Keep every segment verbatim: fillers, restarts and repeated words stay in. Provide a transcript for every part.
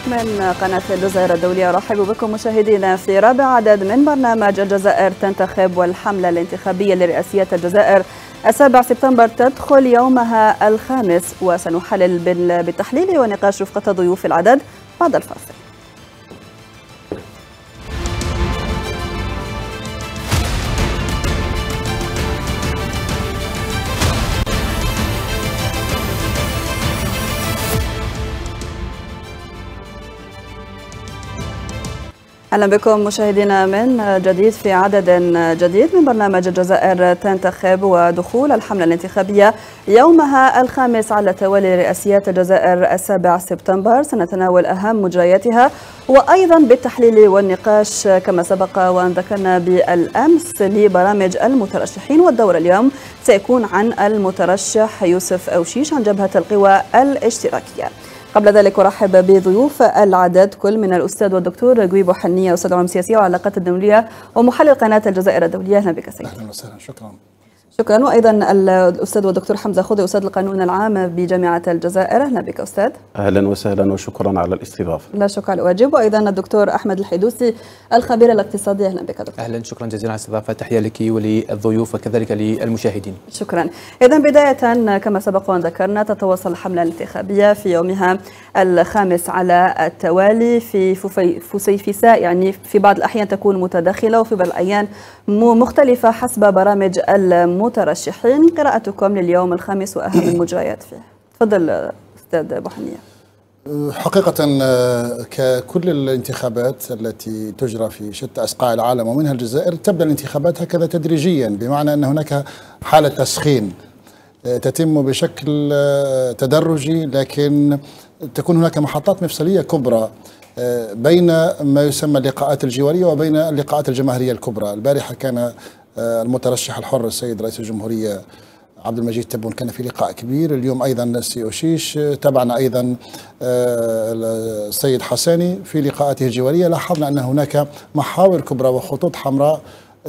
من قناة الجزائر الدولية. أرحب بكم مشاهدينا في رابع عدد من برنامج الجزائر تنتخب، والحملة الانتخابية لرئاسية الجزائر السابع سبتمبر تدخل يومها الخامس، وسنحلل بالتحليل ونقاش رفقة ضيوف العدد بعد الفاصل. أهلا بكم مشاهدينا من جديد في عدد جديد من برنامج الجزائر تنتخب، ودخول الحملة الانتخابية يومها الخامس على توالي رئاسيات الجزائر السابع سبتمبر. سنتناول أهم مجرياتها وأيضا بالتحليل والنقاش كما سبق وأن ذكرنا بالأمس لبرامج المترشحين، والدور اليوم سيكون عن المترشح يوسف أوشيش عن جبهة القوى الاشتراكية. قبل ذلك أرحب بضيوف العدد، كل من الأستاذ والدكتور غويبو حنية، أستاذ علوم سياسية وعلاقات الدولية ومحلل قناة الجزائر الدولية. أهلا بك سيدي. أهلا وسهلا. شكرا. شكرا. وأيضا الأستاذ والدكتور حمزة خضري، أستاذ القانون العام بجامعة الجزائر. أهلا بك أستاذ. أهلا وسهلا وشكرا على الاستضافة. لا شكر على الواجب. وأيضا الدكتور أحمد الحيدوسي الخبير الاقتصادي. أهلا بك دكتور. أهلا، شكرا جزيلا على الاستضافة. تحية لك وللضيوف وكذلك للمشاهدين. شكرا. إذا بداية كما سبق وأن ذكرنا، تتواصل الحملة الانتخابية في يومها الخامس على التوالي في فسيفساء، يعني في بعض الأحيان تكون متداخلة وفي بعض الأحيان مختلفة حسب برامج المترشحين. قراءتكم لليوم الخامس وأهم المجريات فيه. تفضل أستاذ أبو حنية. حقيقة ككل الانتخابات التي تجرى في شتى أصقاع العالم ومنها الجزائر، تبدأ الانتخابات هكذا تدريجيا، بمعنى أن هناك حالة تسخين تتم بشكل تدرجي، لكن تكون هناك محطات مفصلية كبرى بين ما يسمى اللقاءات الجوارية وبين اللقاءات الجماهيرية الكبرى. البارحة كان المترشح الحر السيد رئيس الجمهورية عبد المجيد تبون كان في لقاء كبير. اليوم أيضا السي أوشيش، تابعنا أيضا السيد حساني في لقاءاته الجوارية. لاحظنا أن هناك محاور كبرى وخطوط حمراء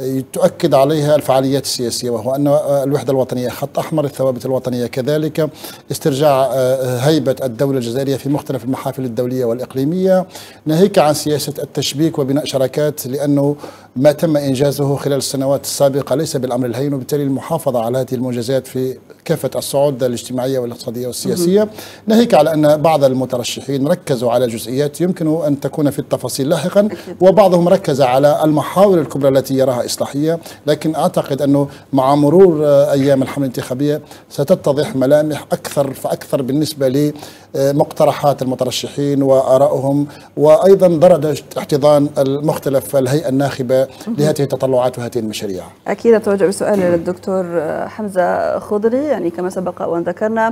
تؤكد عليها الفعاليات السياسية، وهو أن الوحدة الوطنية خط أحمر، الثوابت الوطنية كذلك، استرجاع هيبة الدولة الجزائرية في مختلف المحافل الدولية والإقليمية، ناهيك عن سياسة التشبيك وبناء شراكات، لأنه ما تم إنجازه خلال السنوات السابقة ليس بالأمر الهين، وبالتالي المحافظة على هذه المنجزات في كافة الصعود الاجتماعية والاقتصادية والسياسية، ناهيك على أن بعض المترشحين ركزوا على جزئيات يمكن أن تكون في التفاصيل لاحقا، وبعضهم ركز على المحاور الكبرى التي يراها إصلاحية. لكن أعتقد أنه مع مرور أيام الحملة الانتخابية ستتضح ملامح أكثر فأكثر بالنسبة لمقترحات المترشحين وآرائهم، وأيضا درجة احتضان المختلف الهيئة الناخبة لهذه التطلعات وهذه المشاريع. أكيد أتوجه بسؤال للدكتور حمزة خضري. يعني كما سبق وأن ذكرنا،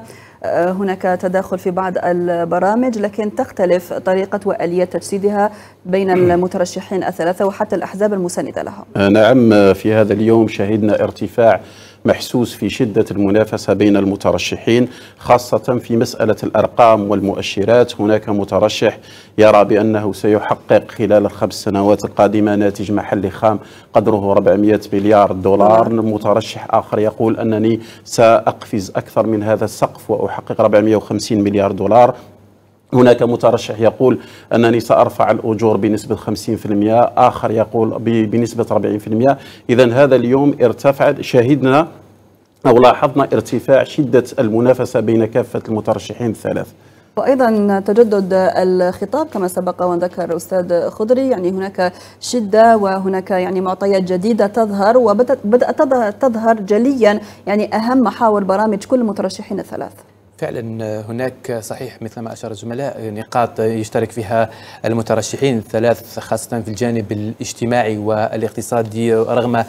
هناك تداخل في بعض البرامج، لكن تختلف طريقة وآلية تجسيدها بين المترشحين الثلاثة وحتى الأحزاب المساندة لهم. نعم، في هذا اليوم شهدنا ارتفاع محسوس في شدة المنافسة بين المترشحين، خاصة في مسألة الأرقام والمؤشرات. هناك مترشح يرى بأنه سيحقق خلال الخمس سنوات القادمة ناتج محلي خام قدره أربعمئة مليار دولار. مترشح آخر يقول أنني سأقفز أكثر من هذا السقف وأحقق أربعمئة وخمسين مليار دولار. هناك مترشح يقول أنني سأرفع الأجور بنسبة خمسين بالمئة، آخر يقول بنسبة أربعين بالمئة. إذن هذا اليوم ارتفعت، شاهدنا أو لاحظنا ارتفاع شدة المنافسة بين كافة المترشحين الثلاث. وأيضا تجدد الخطاب كما سبق وذكر أستاذ خضري، يعني هناك شدة وهناك يعني معطيات جديدة تظهر، وبدأت تظهر جليا يعني أهم محاور برامج كل المترشحين الثلاث. فعلا هناك صحيح مثل ما أشار الزملاء نقاط يشترك فيها المترشحين الثلاث، خاصة في الجانب الاجتماعي والاقتصادي، رغم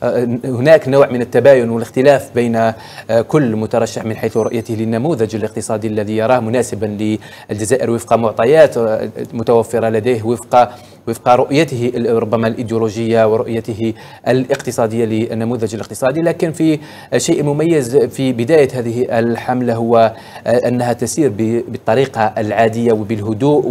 هناك نوع من التباين والاختلاف بين كل مترشح من حيث رؤيته للنموذج الاقتصادي الذي يراه مناسبا للجزائر وفق معطيات متوفرة لديه، وفق وفق رؤيته ربما الإيديولوجية ورؤيته الاقتصادية للنموذج الاقتصادي. لكن في شيء مميز في بداية هذه الحملة هو أنها تسير بالطريقة العادية وبالهدوء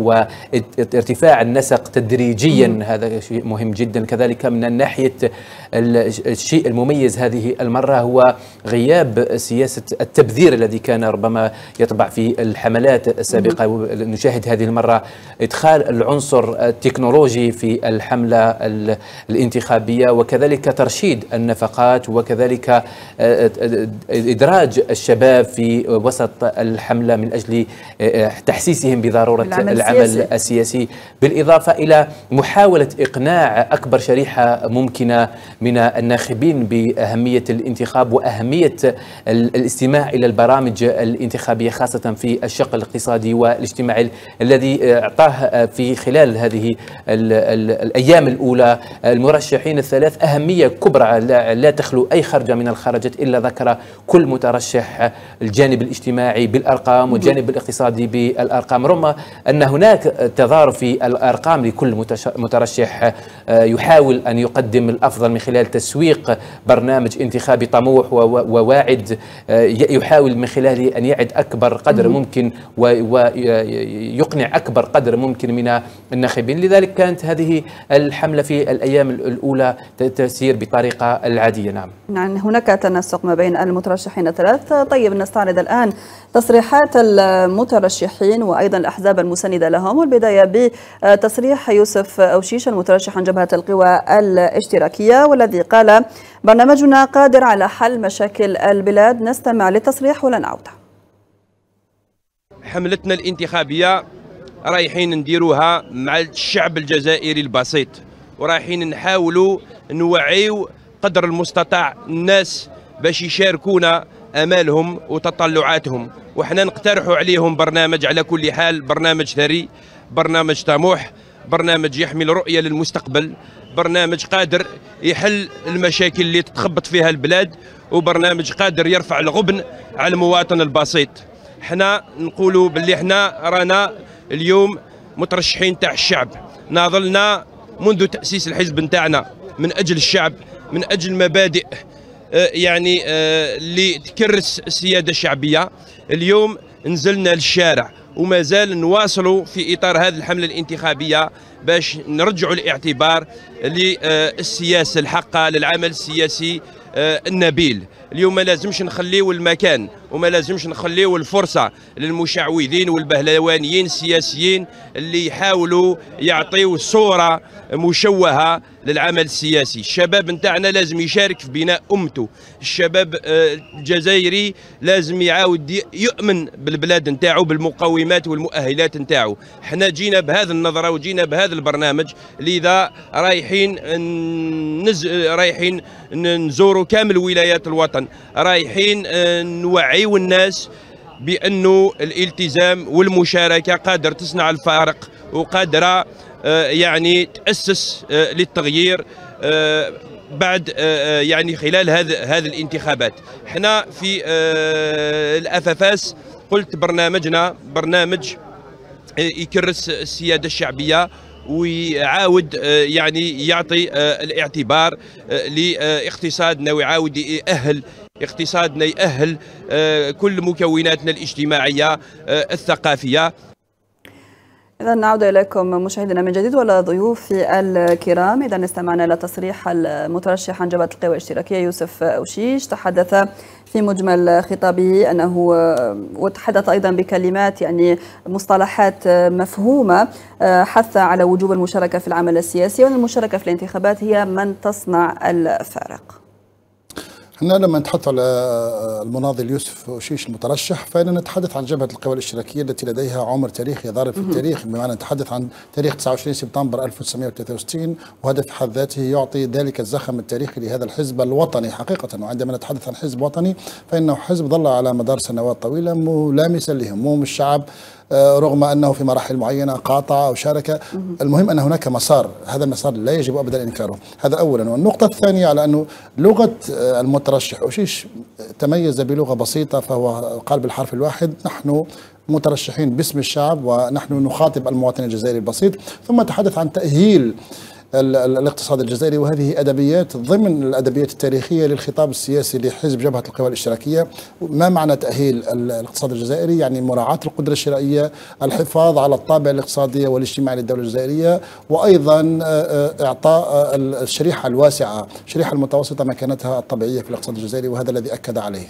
وارتفاع النسق تدريجيا، هذا شيء مهم جدا. كذلك من ناحية الشيء المميز هذه المرة هو غياب سياسة التبذير الذي كان ربما يطبع في الحملات السابقة. نشاهد هذه المرة إدخال العنصر التكنولوجي في الحملة الانتخابية، وكذلك ترشيد النفقات، وكذلك إدراج الشباب في وسط الحملة من أجل تحسيسهم بضرورة العمل, العمل السياسي. السياسي، بالإضافة إلى محاولة إقناع أكبر شريحة ممكنة من الناخبين بأهمية الانتخاب وأهمية الاستماع إلى البرامج الانتخابية، خاصة في الشق الاقتصادي والاجتماعي الذي أعطاه في خلال هذه ال ال الأيام الأولى المرشحين الثلاث أهمية كبرى لا تخلو أي خرجة من الخرجات، إلا ذكر كل مترشح الجانب الاجتماعي بالأرقام والجانب الاقتصادي بالأرقام، رغم أن هناك تضارب في الأرقام لكل مترشح يحاول أن يقدم الأفضل من خلال تسويق برنامج انتخابي طموح وواعد، يحاول من خلاله أن يعد أكبر قدر ممكن ويقنع أكبر قدر ممكن من الناخبين. لذلك كانت هذه الحملة في الأيام الأولى تسير بطريقة العادية. نعم يعني هناك تناسق ما بين المترشحين الثلاث. طيب نستعرض الآن تصريحات المترشحين وأيضا الأحزاب المساندة لهم، والبداية بتصريح يوسف أوشيش المترشح عن جبهة القوى الاشتراكية، والذي قال: برنامجنا قادر على حل مشاكل البلاد. نستمع للتصريح ولا نعود. حملتنا الانتخابية رايحين نديروها مع الشعب الجزائري البسيط، ورايحين نحاولوا نوعيو قدر المستطاع الناس باش يشاركونا امالهم وتطلعاتهم، وحنا نقترحوا عليهم برنامج على كل حال، برنامج ثري، برنامج طموح، برنامج يحمل رؤية للمستقبل، برنامج قادر يحل المشاكل اللي تتخبط فيها البلاد، وبرنامج قادر يرفع الغبن على المواطن البسيط. حنا نقولوا باللي حنا رانا اليوم مترشحين تاع الشعب، ناضلنا منذ تأسيس الحزب نتاعنا من أجل الشعب، من أجل مبادئ يعني اللي تكرس السيادة الشعبية. اليوم نزلنا للشارع وما زال نواصلوا في إطار هذه الحملة الانتخابية باش نرجعوا الاعتبار للسياسة الحقة، للعمل السياسي النبيل. اليوم ما لازمش نخليو المكان وما لازمش نخليو الفرصة للمشعوذين والبهلوانيين السياسيين اللي يحاولوا يعطيوا صورة مشوهة للعمل السياسي. الشباب نتاعنا لازم يشارك في بناء أمته، الشباب الجزائري لازم يعاود يؤمن بالبلاد نتاعو، بالمقومات والمؤهلات نتاعو. حنا جينا بهذا النظرة وجينا بهذا البرنامج، لذا رايحين نز... رايحين نزوروا كامل ولايات الوطن، رايحين نوعيوا الناس بأنه الالتزام والمشاركة قادر تصنع الفارق، وقادرة يعني تأسس للتغيير بعد يعني خلال هذه هذه الانتخابات. احنا في الأفافاس قلت برنامجنا برنامج يكرس السيادة الشعبية ويعاود يعني يعطي الاعتبار لاقتصادنا، ويعاود يأهل اقتصادنا، يأهل كل مكوناتنا الاجتماعية الثقافية. إذا نعود إليكم مشاهدينا من جديد ولا ضيوفي الكرام. إذا استمعنا إلى تصريح المترشح عن جبهة القوى الاشتراكية يوسف أوشيش، تحدث في مجمل خطابه أنه وتحدث أيضا بكلمات يعني مصطلحات مفهومة، حث على وجوب المشاركة في العمل السياسي، وأن المشاركة في الانتخابات هي من تصنع الفارق. احنا لما نتحدث على المناضل يوسف أوشيش المترشح فإننا نتحدث عن جبهة القوى الاشتراكية التي لديها عمر تاريخي ضارب في التاريخ، بمعنى نتحدث عن تاريخ تسعة وعشرين سبتمبر ألف وتسعمئة وثلاثة وستين، وهذا في حد ذاته يعطي ذلك الزخم التاريخي لهذا الحزب الوطني حقيقة. وعندما نتحدث عن حزب وطني فإنه حزب ظل على مدار سنوات طويلة ملامسا لهموم الشعب، رغم أنه في مراحل معينة قاطع أو شارك. المهم أن هناك مسار، هذا المسار لا يجب أبدا إنكاره، هذا أولا. والنقطة الثانية على أنه لغة المترشح أوشيش تميز بلغة بسيطة، فهو قال بالحرف الواحد: نحن مترشحين باسم الشعب ونحن نخاطب المواطن الجزائري البسيط. ثم تحدث عن تأهيل الاقتصاد الجزائري، وهذه أدبيات ضمن الأدبيات التاريخية للخطاب السياسي لحزب جبهة القوى الاشتراكية. ما معنى تأهيل الاقتصاد الجزائري؟ يعني مراعاة القدرة الشرائية، الحفاظ على الطابع الاقتصادي والاجتماعي للدولة الجزائرية، وأيضا إعطاء الشريحة الواسعة، الشريحة المتوسطة مكانتها الطبيعية في الاقتصاد الجزائري، وهذا الذي أكد عليه.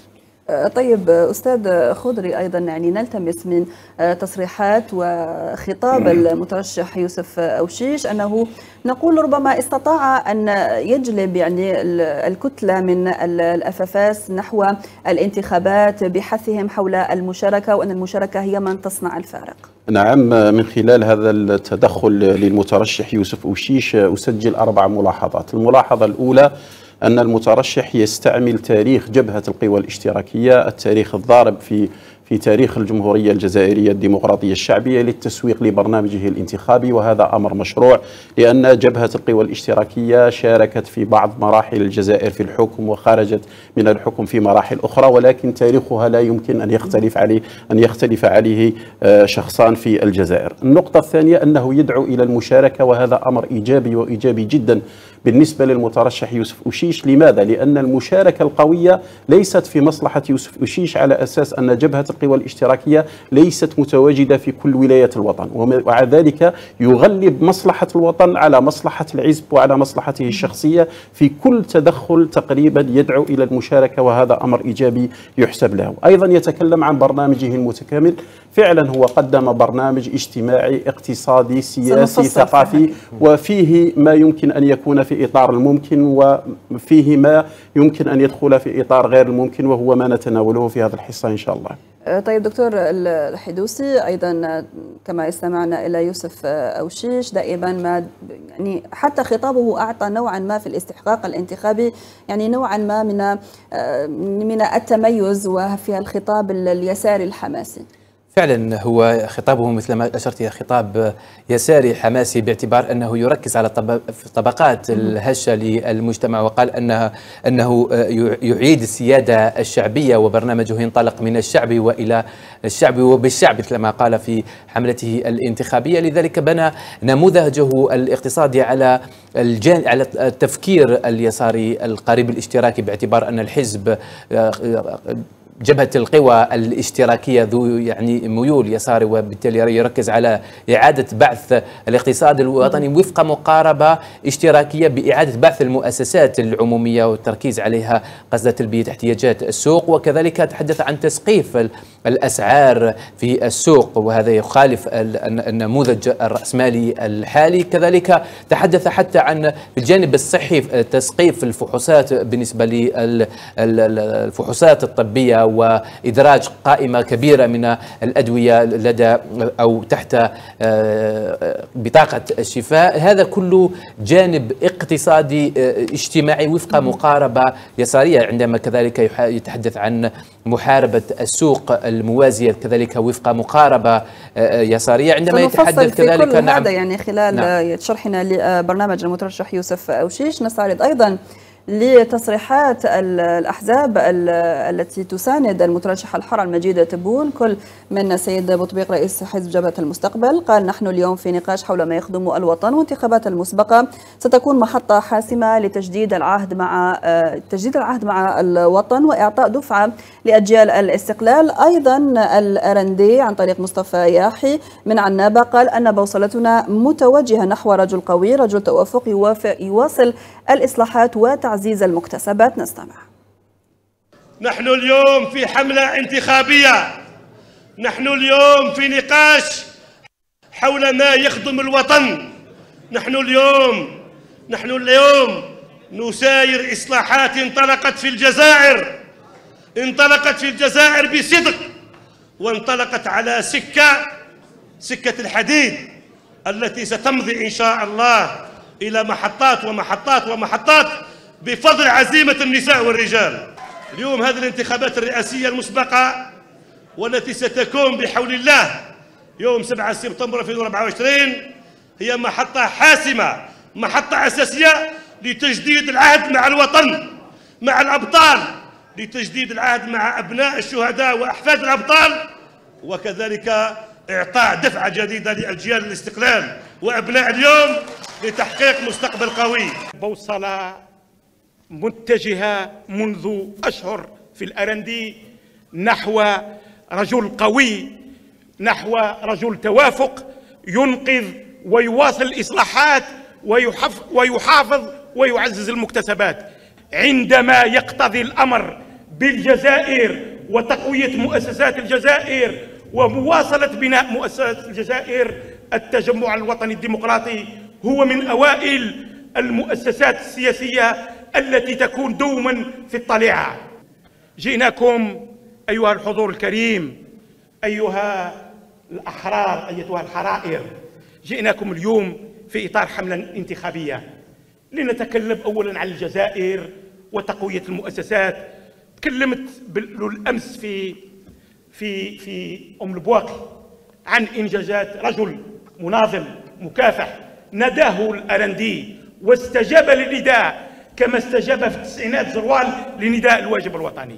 طيب أستاذ خضري، أيضا يعني نلتمس من تصريحات وخطاب المترشح يوسف أوشيش أنه نقول ربما استطاع أن يجلب يعني الكتلة من الأفافاس نحو الانتخابات بحثهم حول المشاركة، وأن المشاركة هي من تصنع الفارق. نعم، من خلال هذا التدخل للمترشح يوسف أوشيش أسجل أربع ملاحظات. الملاحظة الأولى أن المترشح يستعمل تاريخ جبهة القوى الاشتراكية، التاريخ الضارب في في تاريخ الجمهورية الجزائرية الديمقراطية الشعبية للتسويق لبرنامجه الانتخابي، وهذا أمر مشروع لأن جبهة القوى الاشتراكية شاركت في بعض مراحل الجزائر في الحكم وخرجت من الحكم في مراحل أخرى، ولكن تاريخها لا يمكن أن يختلف عليه أن يختلف عليه شخصان في الجزائر. النقطة الثانية أنه يدعو إلى المشاركة، وهذا أمر إيجابي وإيجابي جدا بالنسبة للمترشح يوسف أوشيش. لماذا؟ لأن المشاركة القوية ليست في مصلحة يوسف أوشيش، على أساس أن جبهة القوى الاشتراكية ليست متواجدة في كل ولايات الوطن، ومع ذلك يغلب مصلحة الوطن على مصلحة الحزب وعلى مصلحته الشخصية في كل تدخل تقريبا يدعو إلى المشاركة، وهذا أمر إيجابي يحسب له. أيضا يتكلم عن برنامجه المتكامل، فعلا هو قدم برنامج اجتماعي اقتصادي سياسي ثقافي، وفيه ما يمكن أن يكون في إطار الممكن وفيه ما يمكن أن يدخل في إطار غير الممكن، وهو ما نتناوله في هذا الحصة إن شاء الله. طيب دكتور الحدوسي، أيضا كما استمعنا إلى يوسف أوشيش دائما ما يعني حتى خطابه أعطى نوعا ما في الاستحقاق الانتخابي، يعني نوعا ما من من التميز وفي الخطاب اليساري الحماسي. فعلا هو خطابه مثل ما أشرت إلى خطاب يساري حماسي، باعتبار أنه يركز على طبقات الهشة للمجتمع، وقال أنها أنه يعيد السيادة الشعبية، وبرنامجه ينطلق من الشعب وإلى الشعب وبالشعب مثل ما قال في حملته الانتخابية. لذلك بنى نموذجه الاقتصادي على الجان على التفكير اليساري القريب الاشتراكي، باعتبار أن الحزب جبهة القوى الاشتراكية ذو يعني ميول يساري، وبالتالي يركز على إعادة بعث الاقتصاد الوطني وفق مقاربة اشتراكية بإعادة بعث المؤسسات العمومية والتركيز عليها قصد تلبية احتياجات السوق، وكذلك تحدث عن تسقيف الأسعار في السوق، وهذا يخالف النموذج الرأسمالي الحالي. كذلك تحدث حتى عن في الجانب الصحي تسقيف الفحوصات بالنسبة للفحوصات الطبية، وإدراج قائمة كبيرة من الأدوية لدى أو تحت بطاقة الشفاء. هذا كله جانب اقتصادي اجتماعي وفق مقاربة يسارية، عندما كذلك يتحدث عن محاربة السوق الموازية كذلك وفق مقاربة يسارية. عندما يتحدث كذلك نعم هذا يعني خلال نعم. شرحنا لبرنامج المترشح يوسف أوشيش نستعرض أيضا لتصريحات الأحزاب التي تساند المترشح الحر المجيد تبون. كل من السيد بطبيق رئيس حزب جبهة المستقبل قال: نحن اليوم في نقاش حول ما يخدم الوطن، وانتخابات المسبقة ستكون محطة حاسمة لتجديد العهد مع تجديد العهد مع الوطن وإعطاء دفعة لأجيال الاستقلال. أيضا الأرندي عن طريق مصطفى ياحي من عنابة قال أن بوصلتنا متوجهة نحو رجل قوي، رجل توافق يواصل الإصلاحات وتعزيز المكتسبات. نستمع. نحن اليوم في حملة انتخابية، نحن اليوم في نقاش حول ما يخدم الوطن. نحن اليوم نحن اليوم نساير إصلاحات انطلقت في الجزائر، انطلقت في الجزائر بصدق، وانطلقت على سكة سكة الحديد التي ستمضي إن شاء الله إلى محطات ومحطات ومحطات بفضل عزيمة النساء والرجال. اليوم هذه الانتخابات الرئاسية المسبقة والتي ستكون بحول الله يوم سبعة سبتمبر ألفين وأربعة وعشرين هي محطة حاسمة، محطة أساسية لتجديد العهد مع الوطن، مع الأبطال، لتجديد العهد مع أبناء الشهداء وأحفاد الأبطال، وكذلك إعطاء دفعة جديدة لأجيال الاستقلال وأبناء اليوم لتحقيق مستقبل قوي. بوصلة متجهة منذ أشهر في الأرندي نحو رجل قوي، نحو رجل توافق ينقذ ويواصل الإصلاحات ويحافظ ويعزز المكتسبات. عندما يقتضي الأمر بالجزائر وتقوية مؤسسات الجزائر ومواصلة بناء مؤسسات الجزائر، التجمع الوطني الديمقراطي هو من أوائل المؤسسات السياسية التي تكون دوما في الطليعة. جئناكم أيها الحضور الكريم، أيها الأحرار، أيتها الحرائر، جئناكم اليوم في إطار حملة انتخابية لنتكلم أولا عن الجزائر وتقوية المؤسسات. تكلمت بالأمس في في في أم البواقي عن إنجازات رجل مناضل مكافح نداه الأرندي واستجاب للنداء كما استجاب في التسعينات زروال لنداء الواجب الوطني.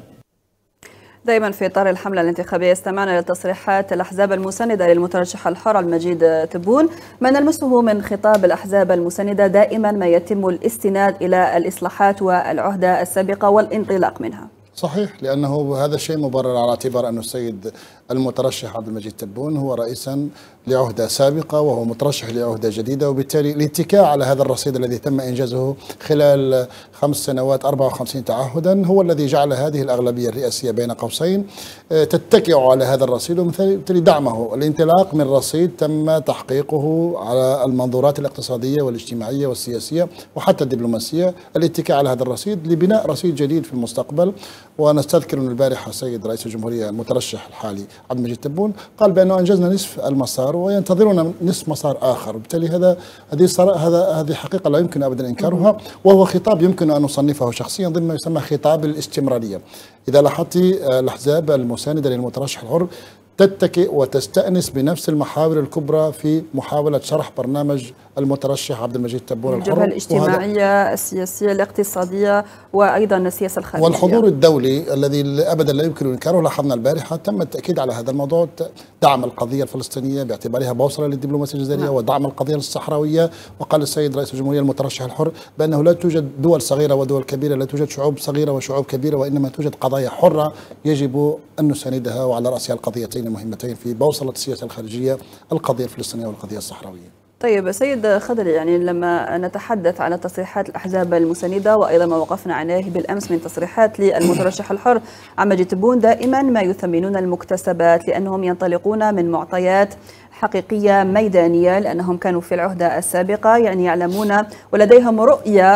دائما في إطار الحملة الانتخابية استمعنا لتصريحات الأحزاب المساندة للمترشح الحر عبد المجيد تبون. ما نلمسه من خطاب الأحزاب المساندة دائما ما يتم الاستناد إلى الإصلاحات والعهدة السابقة والانطلاق منها. صحيح، لأنه هذا الشيء مبرر على اعتبار أن السيد المترشح عبد المجيد تبون هو رئيسا لعهدة سابقة وهو مترشح لعهدة جديدة، وبالتالي الاتكاء على هذا الرصيد الذي تم إنجازه خلال خمس سنوات أربعة وخمسين تعهدا هو الذي جعل هذه الأغلبية الرئاسية بين قوسين تتكئ على هذا الرصيد، وبالتالي دعمه. الانطلاق من رصيد تم تحقيقه على المنظورات الاقتصادية والاجتماعية والسياسية وحتى الدبلوماسية، الاتكاء على هذا الرصيد لبناء رصيد جديد في المستقبل. ونستذكر أن البارحة السيد رئيس الجمهورية المترشح الحالي عبد المجيد تبون قال بأنه أنجزنا نصف المسار وينتظرنا نصف مسار آخر، وبالتالي هذا هذه هذا هذه حقيقة لا يمكن أبدا إنكارها، وهو خطاب يمكن أن نصنفه شخصيا ضمن ما يسمى خطاب الاستمرارية. إذا لاحظت الأحزاب المساندة للمترشح الحر تتكئ وتستأنس بنفس المحاور الكبرى في محاولة شرح برنامج المترشح عبد المجيد تبون الحر، الجبهة الاجتماعية السياسية الاقتصادية وأيضا السياسة الخارجية والحضور الدولي الذي أبدا لا يمكن إنكاره. لاحظنا البارحة تم التأكيد على هذا الموضوع، دعم القضية الفلسطينية باعتبارها بوصلة للدبلوماسية الجزائرية نعم. ودعم القضية الصحراوية. وقال السيد رئيس الجمهورية المترشح الحر بأنه لا توجد دول صغيرة ودول كبيرة، لا توجد شعوب صغيرة وشعوب كبيرة، وإنما توجد قضايا حرة يجب أن نساندها، وعلى رأسها القضيتين المهمتين في بوصلة السياسة الخارجية، القضية الفلسطينية والقضية الصحراوية. طيب سيد خضري، يعني لما نتحدث عن تصريحات الأحزاب المساندة وأيضا ما وقفنا عليه بالأمس من تصريحات للمترشح الحر عبد المجيد تبون، دائما ما يثمنون المكتسبات لأنهم ينطلقون من معطيات حقيقية ميدانية، لأنهم كانوا في العهدة السابقة، يعني يعلمون ولديهم رؤية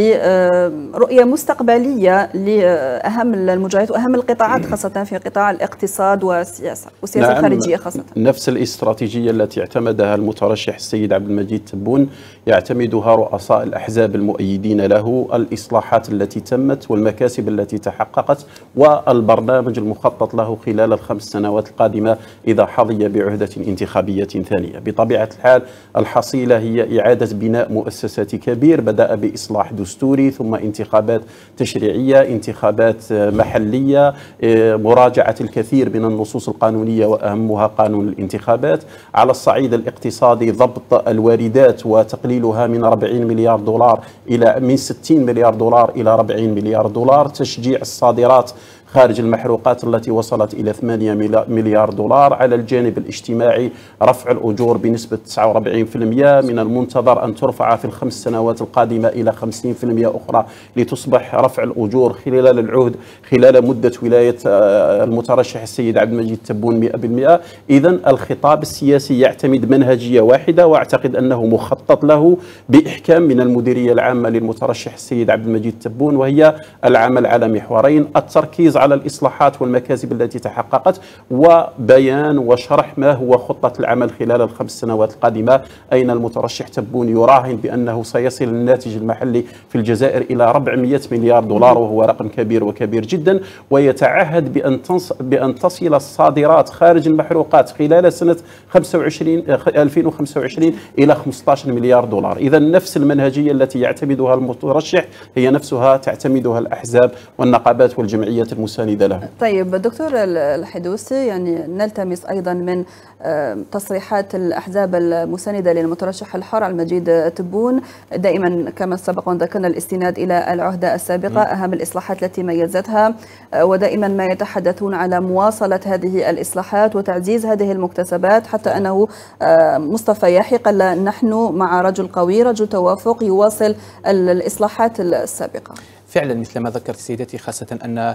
رؤية مستقبلية لأهم المجالات وأهم القطاعات، خاصة في قطاع الاقتصاد والسياسة والسياسة نعم الخارجية خاصة. نفس الاستراتيجية التي اعتمدها المترشح السيد عبد المجيد تبون يعتمدها رؤساء الأحزاب المؤيدين له، الإصلاحات التي تمت والمكاسب التي تحققت والبرنامج المخطط له خلال الخمس سنوات القادمة إذا حظي بعهدة انتخابية ثانية. بطبيعة الحال الحصيلة هي إعادة بناء مؤسسات كبير بدأ بإصلاح دستوري ثم انتخابات تشريعية، انتخابات محلية، مراجعة الكثير من النصوص القانونية وأهمها قانون الانتخابات. على الصعيد الاقتصادي ضبط الواردات وتقليلها من أربعين مليار دولار إلى من ستين مليار دولار إلى أربعين مليار دولار، تشجيع الصادرات خارج المحروقات التي وصلت إلى ثمانية مليار دولار. على الجانب الاجتماعي رفع الأجور بنسبة تسعة وأربعين بالمئة، من المنتظر أن ترفع في الخمس سنوات القادمة إلى خمسين بالمئة أخرى لتصبح رفع الأجور خلال العهد خلال مدة ولاية المترشح السيد عبد المجيد تبون مئة بالمئة. إذن الخطاب السياسي يعتمد منهجية واحدة، وأعتقد أنه مخطط له بإحكام من المديرية العامة للمترشح السيد عبد المجيد تبون، وهي العمل على محورين: التركيز على الإصلاحات والمكاسب التي تحققت، وبيان وشرح ما هو خطة العمل خلال الخمس سنوات القادمة. أين المترشح تبون يراهن بأنه سيصل الناتج المحلي في الجزائر إلى أربعمئة مليار دولار، وهو رقم كبير وكبير جدا، ويتعهد بأن بأن تصل الصادرات خارج المحروقات خلال سنة خمسة وعشرين ألفين وخمسة وعشرين إلى خمسة عشر مليار دولار. إذا نفس المنهجية التي يعتمدها المترشح هي نفسها تعتمدها الأحزاب والنقابات والجمعيات المساهمة المساندة لهم. طيب دكتور الحدوثي، يعني نلتمس أيضا من تصريحات الأحزاب المساندة للمترشح الحر عبد المجيد تبون دائما كما سبق وأن ذكرنا الاستناد إلى العهدة السابقة، أهم الإصلاحات التي ميزتها، ودائما ما يتحدثون على مواصلة هذه الإصلاحات وتعزيز هذه المكتسبات، حتى أنه مصطفى يحيى قال نحن مع رجل قوي رجل توافق يواصل الإصلاحات السابقة. فعلا مثل ما ذكرت سيدتي، خاصة أن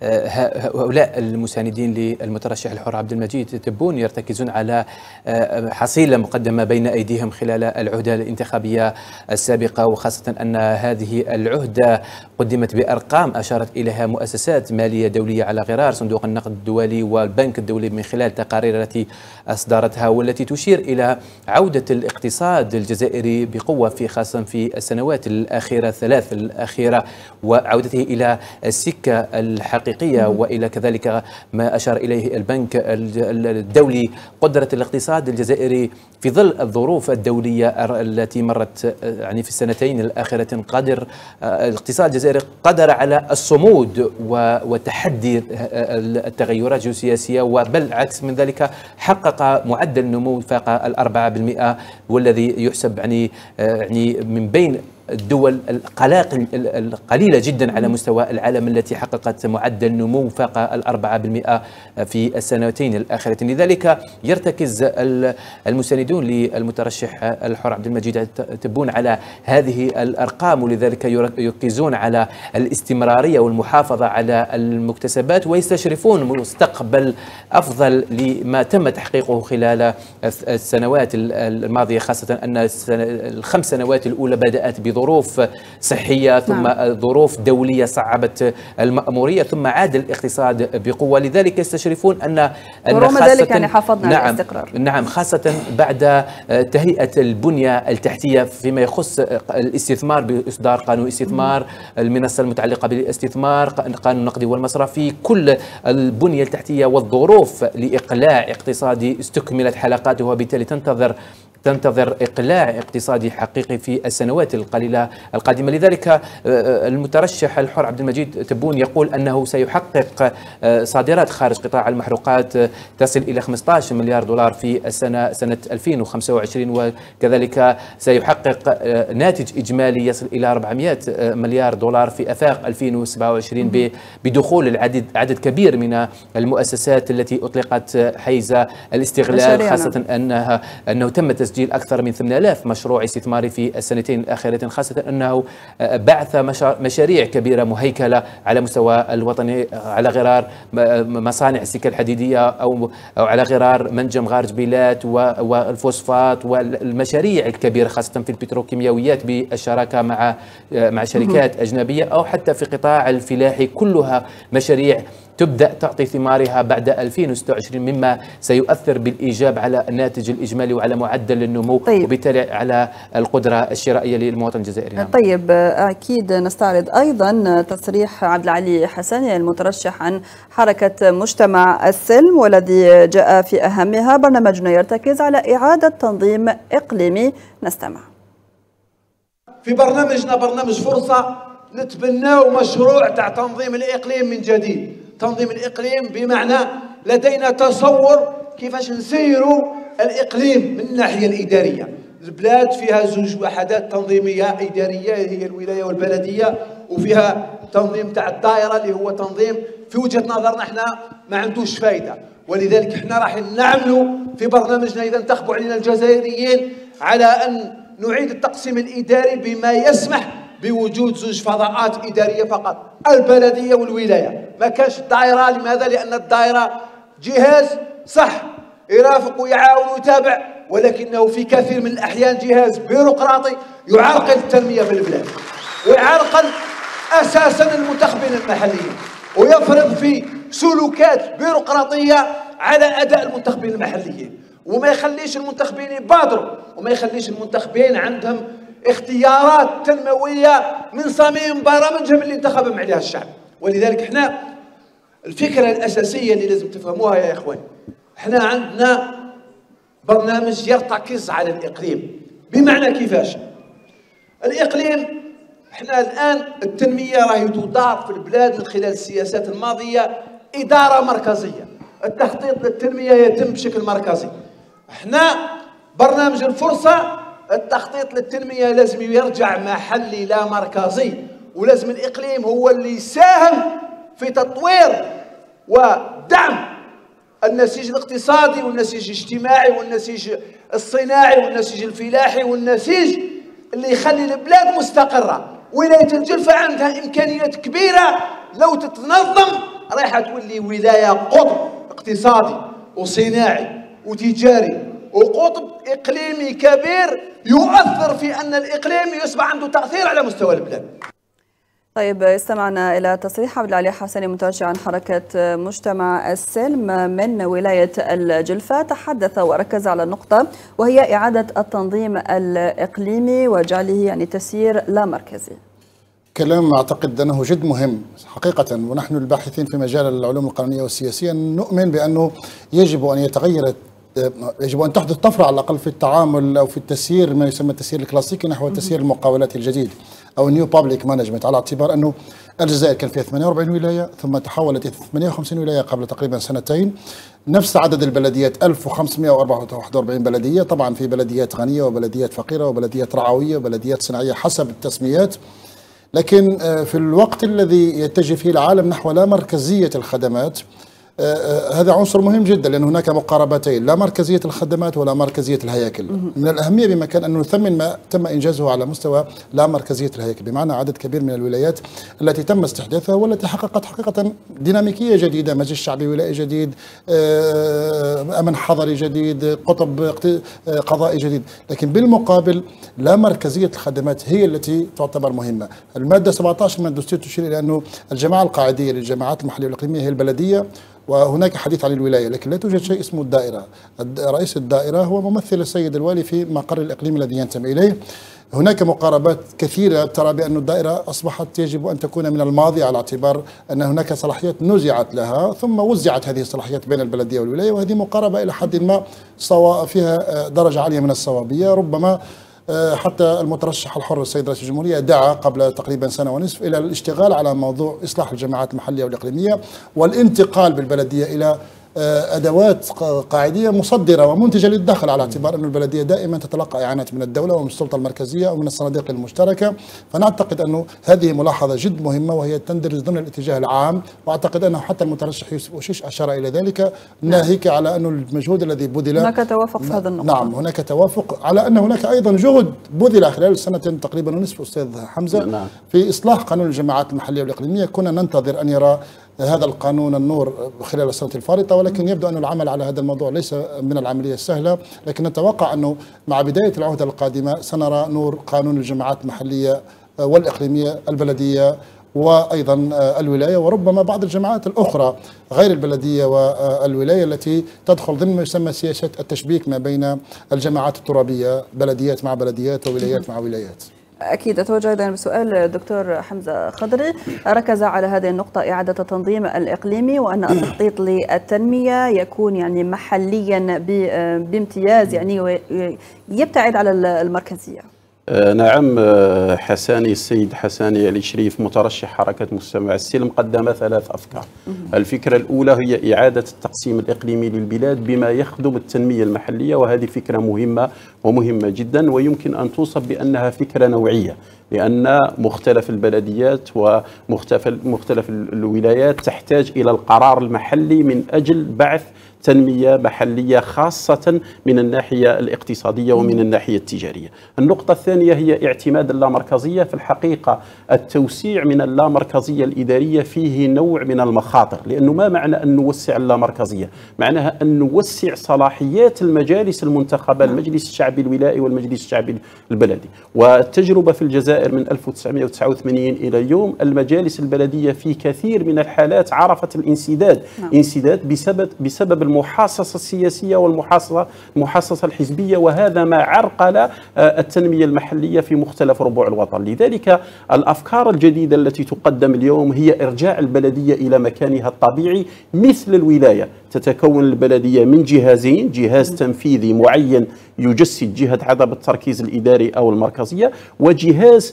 هؤلاء المساندين للمترشح الحر عبد المجيد تبون يرتكزون على حصيلة مقدمة بين أيديهم خلال العهدة الانتخابية السابقة، وخاصة أن هذه العهدة قدمت بأرقام أشارت إليها مؤسسات مالية دولية على غرار صندوق النقد الدولي والبنك الدولي من خلال تقارير التي أصدرتها، والتي تشير إلى عودة الاقتصاد الجزائري بقوة في خاصة في السنوات الأخيرة الثلاث الأخيرة، وعودته إلى السكة الحقيقية، وإلى كذلك ما أشار إليه البنك الدولي قدرة الاقتصاد الجزائري في ظل الظروف الدولية التي مرت يعني في السنتين الأخيرة. قدر الاقتصاد الجزائري قدر على الصمود وتحدي التغيرات الجيوسياسية، وبل عكس من ذلك حقق معدل نمو فاق الأربعة بالمئة، والذي يحسب يعني يعني من بين الدول القليلة جدا على مستوى العالم التي حققت معدل نمو فاق الأربعة بالمئة في السنتين الأخيرة. لذلك يرتكز المساندون للمترشح الحر عبد المجيد تبون على هذه الأرقام، ولذلك يركزون على الاستمرارية والمحافظة على المكتسبات، ويستشرفون مستقبل أفضل لما تم تحقيقه خلال السنوات الماضية، خاصة أن الخمس سنوات الأولى بدأت بظروف ظروف صحية، ثم نعم. ظروف دولية صعبت المأمورية، ثم عاد الاقتصاد بقوة. لذلك يستشرفون أن أن ذلك يعني حافظنا نعم على الاستقرار. نعم، خاصة بعد تهيئة البنية التحتية فيما يخص الاستثمار بإصدار قانون استثمار، المنصة المتعلقة بالاستثمار، قانون النقدي والمصرفي، كل البنية التحتية والظروف لإقلاع اقتصادي استكملت حلقاته، وبالتالي تنتظر تنتظر إقلاع اقتصادي حقيقي في السنوات القليلة القادمة. لذلك المترشح الحر عبد المجيد تبون يقول أنه سيحقق صادرات خارج قطاع المحروقات تصل إلى خمسة عشر مليار دولار في السنة سنة ألفين وخمسة وعشرين، وكذلك سيحقق ناتج إجمالي يصل إلى أربعمئة مليار دولار في آفاق ألفين وسبعة وعشرين بدخول العدد عدد كبير من المؤسسات التي أطلقت حيز الاستغلال، خاصة أنها أنه تم تسجيل أكثر من ثمانية آلاف مشروع استثماري في السنتين الأخيرة، خاصة أنه بعث مشاريع كبيرة مهيكلة على مستوى الوطني على غرار مصانع السكة الحديدية أو أو على غرار منجم غارج بيلات والفوسفات والمشاريع الكبيرة، خاصة في البتروكيماويات بالشراكة مع مع شركات أجنبية، أو حتى في قطاع الفلاحي، كلها مشاريع تبدأ تعطي ثمارها بعد ألفين وستة وعشرين، مما سيؤثر بالإيجاب على الناتج الإجمالي وعلى معدل النمو، طيب. وبالتالي على القدرة الشرائية للمواطن الجزائري. نعم. طيب أكيد نستعرض أيضا تصريح عبد العلي حسني المترشح عن حركة مجتمع السلم، والذي جاء في أهمها برنامجنا يرتكز على إعادة تنظيم إقليمي. نستمع. في برنامجنا برنامج فرصة نتبناو مشروع تاع تنظيم الإقليم من جديد. تنظيم الإقليم بمعنى لدينا تصور كيفاش نسيروا الإقليم من الناحية الإدارية. البلاد فيها زوج وحدات تنظيمية إدارية هي الولاية والبلدية، وفيها تنظيم تاع الدائرة اللي هو تنظيم في وجهة نظرنا احنا ما عندوش فايدة، ولذلك احنا راح نعملوا في برنامجنا إذا انتخبوا علينا الجزائريين على أن نعيد التقسيم الإداري بما يسمح بوجود زوج فضاءات إدارية فقط، البلدية والولاية. ما كانش الدائرة. لماذا؟ لأن الدائرة جهاز صح يرافق ويعاون ويتابع، ولكنه في كثير من الأحيان جهاز بيروقراطي يعرقل التنمية في البلاد، ويعرقل أساسا المنتخبين المحليين، ويفرض في سلوكات بيروقراطية على أداء المنتخبين المحليين، وما يخليش المنتخبين يبادروا، وما يخليش المنتخبين عندهم اختيارات تنموية من صميم برامجهم اللي انتخبهم عليها الشعب. ولذلك احنا الفكرة الأساسية اللي لازم تفهموها يا إخواني، احنا عندنا برنامج يرتكز على الإقليم. بمعنى كيفاش؟ الإقليم احنا الآن التنمية راهي تدار في البلاد من خلال السياسات الماضية إدارة مركزية. التخطيط للتنمية يتم بشكل مركزي. احنا برنامج الفرصة التخطيط للتنمية لازم يرجع محلي لا مركزي، ولازم الإقليم هو اللي يساهم في تطوير ودعم النسيج الاقتصادي والنسيج الاجتماعي والنسيج الصناعي والنسيج الفلاحي والنسيج اللي يخلي البلاد مستقرة. ولاية الجلفة عندها إمكانيات كبيرة لو تتنظم رايحة تولي ولاية قطب اقتصادي وصناعي وتجاري وقطب إقليمي كبير يؤثر في أن الإقليم يصبح عنده تأثير على مستوى البلاد. طيب، استمعنا إلى تصريح عبد العلي حسني متوجه عن حركة مجتمع السلم من ولاية الجلفة، تحدث وركز على النقطة وهي إعادة التنظيم الإقليمي وجعله يعني تسيير لا مركزي. كلام أعتقد أنه جد مهم حقيقة، ونحن الباحثين في مجال العلوم القانونية والسياسية نؤمن بأنه يجب أن يتغير يجب أن تحدث طفرة على الأقل في التعامل أو في التسيير، ما يسمى التسيير الكلاسيكي نحو التسيير المقاولاتي الجديد أو نيو بابليك مانجمنت، على اعتبار أنه الجزائر كان فيها ثمانية وأربعين ولاية ثم تحولت إلى ثمانية وخمسين ولاية قبل تقريبا سنتين، نفس عدد البلديات ألف وخمسمائة وواحد وأربعين بلدية، طبعا في بلديات غنية وبلديات فقيرة وبلديات رعوية وبلديات صناعية حسب التسميات. لكن في الوقت الذي يتجه فيه العالم نحو لا مركزية الخدمات، هذا عنصر مهم جدا، لأن هناك مقاربتين، لا مركزية الخدمات ولا مركزية الهياكل. من الأهمية بمكان أن نثمن ما تم إنجازه على مستوى لا مركزية الهياكل، بمعنى عدد كبير من الولايات التي تم استحداثها والتي حققت حقيقة ديناميكية جديدة، مجلس شعبي ولائي جديد، أمن حضري جديد، قطب قضائي جديد. لكن بالمقابل لا مركزية الخدمات هي التي تعتبر مهمة. المادة سبعة عشر من الدستور تشير إلى أنه الجماعة القاعدية للجماعات المحلية والإقليمية هي البلدية، وهناك حديث عن الولاية، لكن لا توجد شيء اسمه الدائرة. رئيس الدائرة هو ممثل السيد الوالي في مقر الإقليم الذي ينتمي إليه. هناك مقاربات كثيرة ترى بأن الدائرة أصبحت يجب أن تكون من الماضي، على اعتبار أن هناك صلاحيات نزعت لها ثم وزعت هذه الصلاحيات بين البلدية والولاية، وهذه مقاربة إلى حد ما فيها درجة عالية من الصوابية. ربما حتى المترشح الحر السيد رئيس الجمهورية دعا قبل تقريبا سنة ونصف إلى الاشتغال على موضوع إصلاح الجماعات المحلية والإقليمية والانتقال بالبلدية إلى أدوات قاعدية مصدرة ومنتجة للدخل، على اعتبار أن البلدية دائما تتلقى إعانات من الدولة ومن السلطة المركزية ومن الصناديق المشتركة. فنعتقد أنه هذه ملاحظة جد مهمة وهي تندرج ضمن الاتجاه العام، وأعتقد أنه حتى المترشح يوسف أوشيش أشار إلى ذلك، ناهيك على أنه المجهود الذي بذل هناك توافق في هذا النقطة. نعم، هناك توافق على أن هناك أيضا جهد بذل خلال سنة تقريبا ونصف أستاذ حمزة نعم. في إصلاح قانون الجماعات المحلية والإقليمية. كنا ننتظر أن يرى هذا القانون النور خلال السنة الفارطة، ولكن يبدو أن العمل على هذا الموضوع ليس من العملية السهلة، لكن نتوقع أنه مع بداية العهدة القادمة سنرى نور قانون الجماعات المحلية والإقليمية البلدية وأيضا الولاية، وربما بعض الجماعات الأخرى غير البلدية والولاية التي تدخل ضمن ما يسمى سياسة التشبيك ما بين الجماعات الترابية، بلديات مع بلديات وولايات مع ولايات. أكيد. أتوجه أيضا بسؤال الدكتور حمزة خضري، ركز على هذه النقطة إعادة التنظيم الإقليمي، وأن التخطيط للتنمية يكون يعني محليا بامتياز، يعني يبتعد على المركزية. نعم، حساني السيد حساني علي شريف مترشح حركة مجتمع السلم قدم ثلاث أفكار. الفكرة الأولى هي إعادة التقسيم الإقليمي للبلاد بما يخدم التنمية المحلية، وهذه فكرة مهمة ومهمة جدا، ويمكن أن توصف بأنها فكرة نوعية، لأن مختلف البلديات ومختلف مختلف الولايات تحتاج إلى القرار المحلي من أجل بعث تنمية محلية، خاصة من الناحية الاقتصادية ومن الناحية التجارية. النقطة الثانية هي اعتماد اللامركزية. في الحقيقة التوسيع من اللامركزية الإدارية فيه نوع من المخاطر، لأنه ما معنى أن نوسع اللامركزية؟ معناها أن نوسع صلاحيات المجالس المنتخبة، المجلس الشعبي الولائي والمجلس الشعبي البلدي. والتجربة في الجزائر من ألف وتسعمائة وتسعة وثمانين إلى اليوم، المجالس البلدية في كثير من الحالات عرفت الانسداد، انسداد بسبب بسبب المحاصصة السياسية والمحاصصة المحاصصة الحزبية، وهذا ما عرقل التنمية المحلية في مختلف ربوع الوطن. لذلك الأفكار الجديدة التي تقدم اليوم هي إرجاع البلدية إلى مكانها الطبيعي مثل الولاية، تتكون البلدية من جهازين، جهاز تنفيذي معين يجسد جهة عدم التركيز الإداري أو المركزية، وجهاز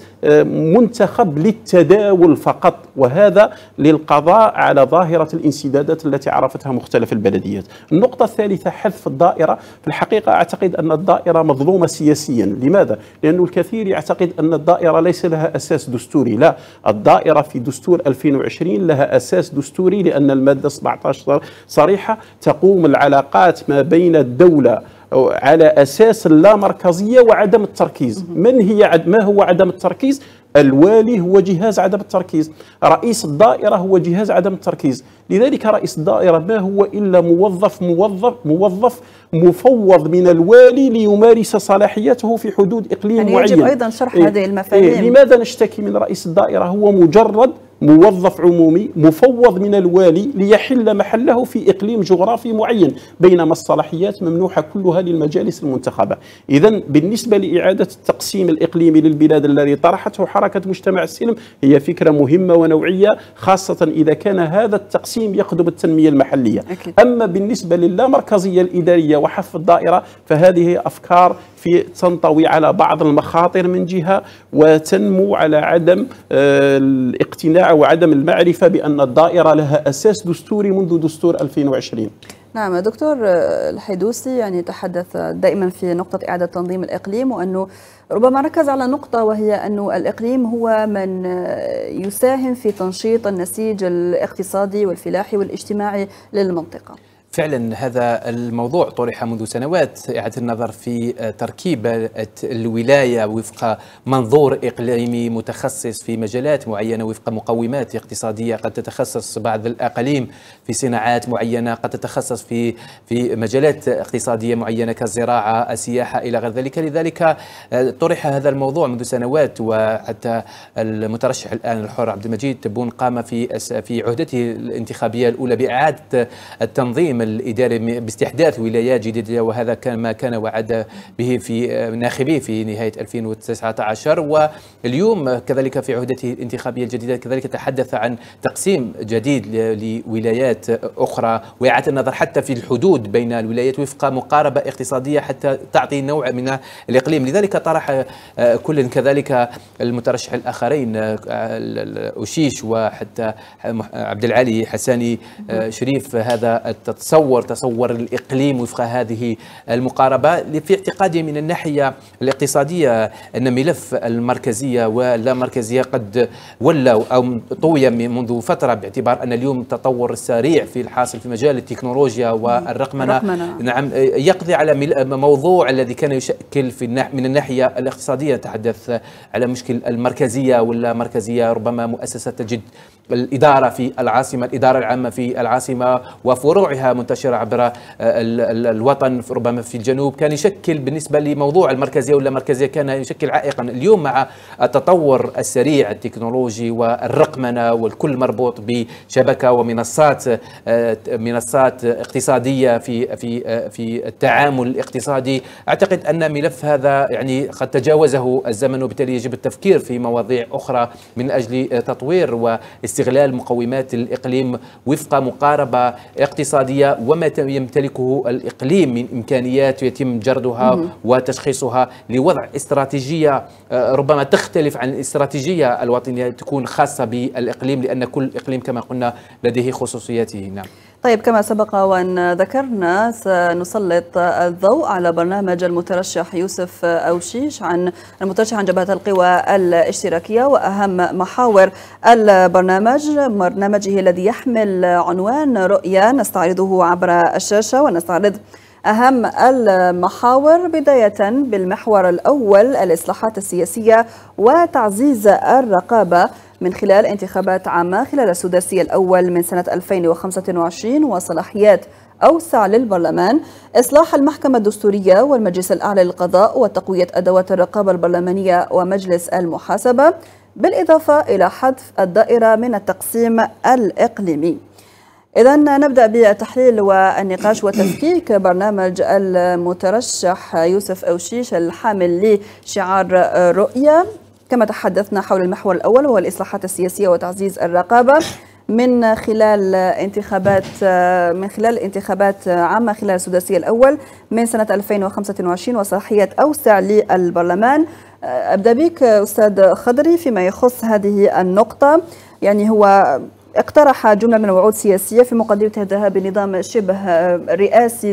منتخب للتداول فقط، وهذا للقضاء على ظاهرة الانسدادات التي عرفتها مختلف البلديات. النقطة الثالثة حذف الدائرة. في الحقيقة أعتقد أن الدائرة مظلومة سياسيا. لماذا؟ لأن الكثير يعتقد أن الدائرة ليس لها أساس دستوري. لا، الدائرة في دستور ألفين وعشرين لها أساس دستوري، لأن المادة سبعة عشر صريحة تقوم العلاقات ما بين الدولة على أساس اللامركزية وعدم التركيز. من هي عد ما هو عدم التركيز؟ الوالي هو جهاز عدم التركيز، رئيس الدائرة هو جهاز عدم التركيز. لذلك رئيس الدائرة ما هو إلا موظف موظف موظف مفوض من الوالي ليمارس صلاحيته في حدود إقليم يعني معين. يجب أيضا شرح إيه هذه المفاهيم. إيه لماذا نشتكي من رئيس الدائرة؟ هو مجرد موظف عمومي مفوض من الوالي ليحل محله في إقليم جغرافي معين، بينما الصلاحيات ممنوحة كلها للمجالس المنتخبة. إذن بالنسبة لإعادة التقسيم الإقليمي للبلاد الذي طرحته حركة مجتمع السلم هي فكرة مهمة ونوعية، خاصة إذا كان هذا التقسيم يخدم التنمية المحلية. أكيد. أما بالنسبة للامركزية الإدارية وحف الدائرة فهذه أفكار في تنطوي على بعض المخاطر من جهة، وتنمو على عدم الاقتناع وعدم المعرفة بأن الدائرة لها أساس دستوري منذ دستور ألفين وعشرين. نعم دكتور الحيدوسي يعني تحدث دائما في نقطة إعادة تنظيم الإقليم، وأنه ربما ركز على نقطة وهي أن الإقليم هو من يساهم في تنشيط النسيج الاقتصادي والفلاحي والاجتماعي للمنطقة. فعلا هذا الموضوع طرح منذ سنوات، إعادة النظر في تركيب الولاية وفق منظور إقليمي متخصص في مجالات معينة، وفق مقومات اقتصادية قد تتخصص بعض الأقاليم في صناعات معينة، قد تتخصص في في مجالات اقتصادية معينة كالزراعة، السياحة إلى غير ذلك. لذلك طرح هذا الموضوع منذ سنوات، وحتى المترشح الآن الحر عبد المجيد تبون قام في في عهدته الانتخابية الأولى بإعادة التنظيم الإداري باستحداث ولايات جديدة، وهذا كان ما كان وعد به في ناخبيه في نهاية ألفين وتسعة عشر. واليوم كذلك في عهدته الانتخابية الجديدة كذلك تحدث عن تقسيم جديد لولايات أخرى وإعادة النظر حتى في الحدود بين الولايات وفق مقاربة اقتصادية حتى تعطي نوع من الإقليم. لذلك طرح كل كذلك المترشح الآخرين أوشيش وحتى عبد العالي حساني شريف هذا التصور، تصور الإقليم وفق هذه المقاربة. في اعتقادي من الناحية الاقتصادية أن ملف المركزية واللامركزية قد ولوا أو طوي منذ فترة، باعتبار أن اليوم التطور السريع في الحاصل في مجال التكنولوجيا والرقمنة نعم يقضي على موضوع الذي كان يشكل في من الناحية الاقتصادية. تحدث على مشكل المركزية واللامركزية، ربما مؤسسة تجد الإدارة في العاصمة، الإدارة العامة في العاصمة وفروعها منتشرة عبر الوطن، ربما في الجنوب كان يشكل بالنسبة لموضوع المركزية واللامركزية كان يشكل عائقا. اليوم مع التطور السريع التكنولوجي والرقمنة والكل مربوط بشبكة ومنصات منصات اقتصادية في في في التعامل الاقتصادي، أعتقد أن ملف هذا يعني قد تجاوزه الزمن، وبالتالي يجب التفكير في مواضيع أخرى من أجل تطوير واستغلال مقومات الإقليم وفق مقاربة اقتصادية وما يمتلكه الإقليم من إمكانيات يتم جردها وتشخيصها لوضع استراتيجية ربما تختلف عن الاستراتيجية الوطنية تكون خاصة بالإقليم، لأن كل إقليم كما قلنا لديه خصوصياته. نعم. طيب كما سبق وأن ذكرنا سنسلط الضوء على برنامج المترشح يوسف أوشيش عن المترشح عن جبهة القوى الاشتراكية وأهم محاور البرنامج، برنامجه الذي يحمل عنوان رؤية نستعرضه عبر الشاشة ونستعرض أهم المحاور بداية بالمحور الأول الإصلاحات السياسية وتعزيز الرقابة من خلال انتخابات عامة خلال السداسي الأول من سنة ألفين وخمسة وعشرين وصلاحيات أوسع للبرلمان، إصلاح المحكمة الدستورية والمجلس الأعلى للقضاء وتقوية أدوات الرقابة البرلمانية ومجلس المحاسبة، بالإضافة إلى حذف الدائرة من التقسيم الإقليمي. إذن نبدأ بالتحليل والنقاش وتفكيك برنامج المترشح يوسف أوشيش الحامل لشعار رؤية. كما تحدثنا حول المحور الأول وهو الإصلاحات السياسية وتعزيز الرقابة، من خلال انتخابات من خلال انتخابات عامة خلال السداسي الأول من سنة ألفين وخمسة وعشرين وصلاحية أوسع للبرلمان. أبدأ بك أستاذ خضري فيما يخص هذه النقطة. يعني هو اقترح جملة من الوعود السياسية في مقدمتها الذهاب بنظام شبه رئاسي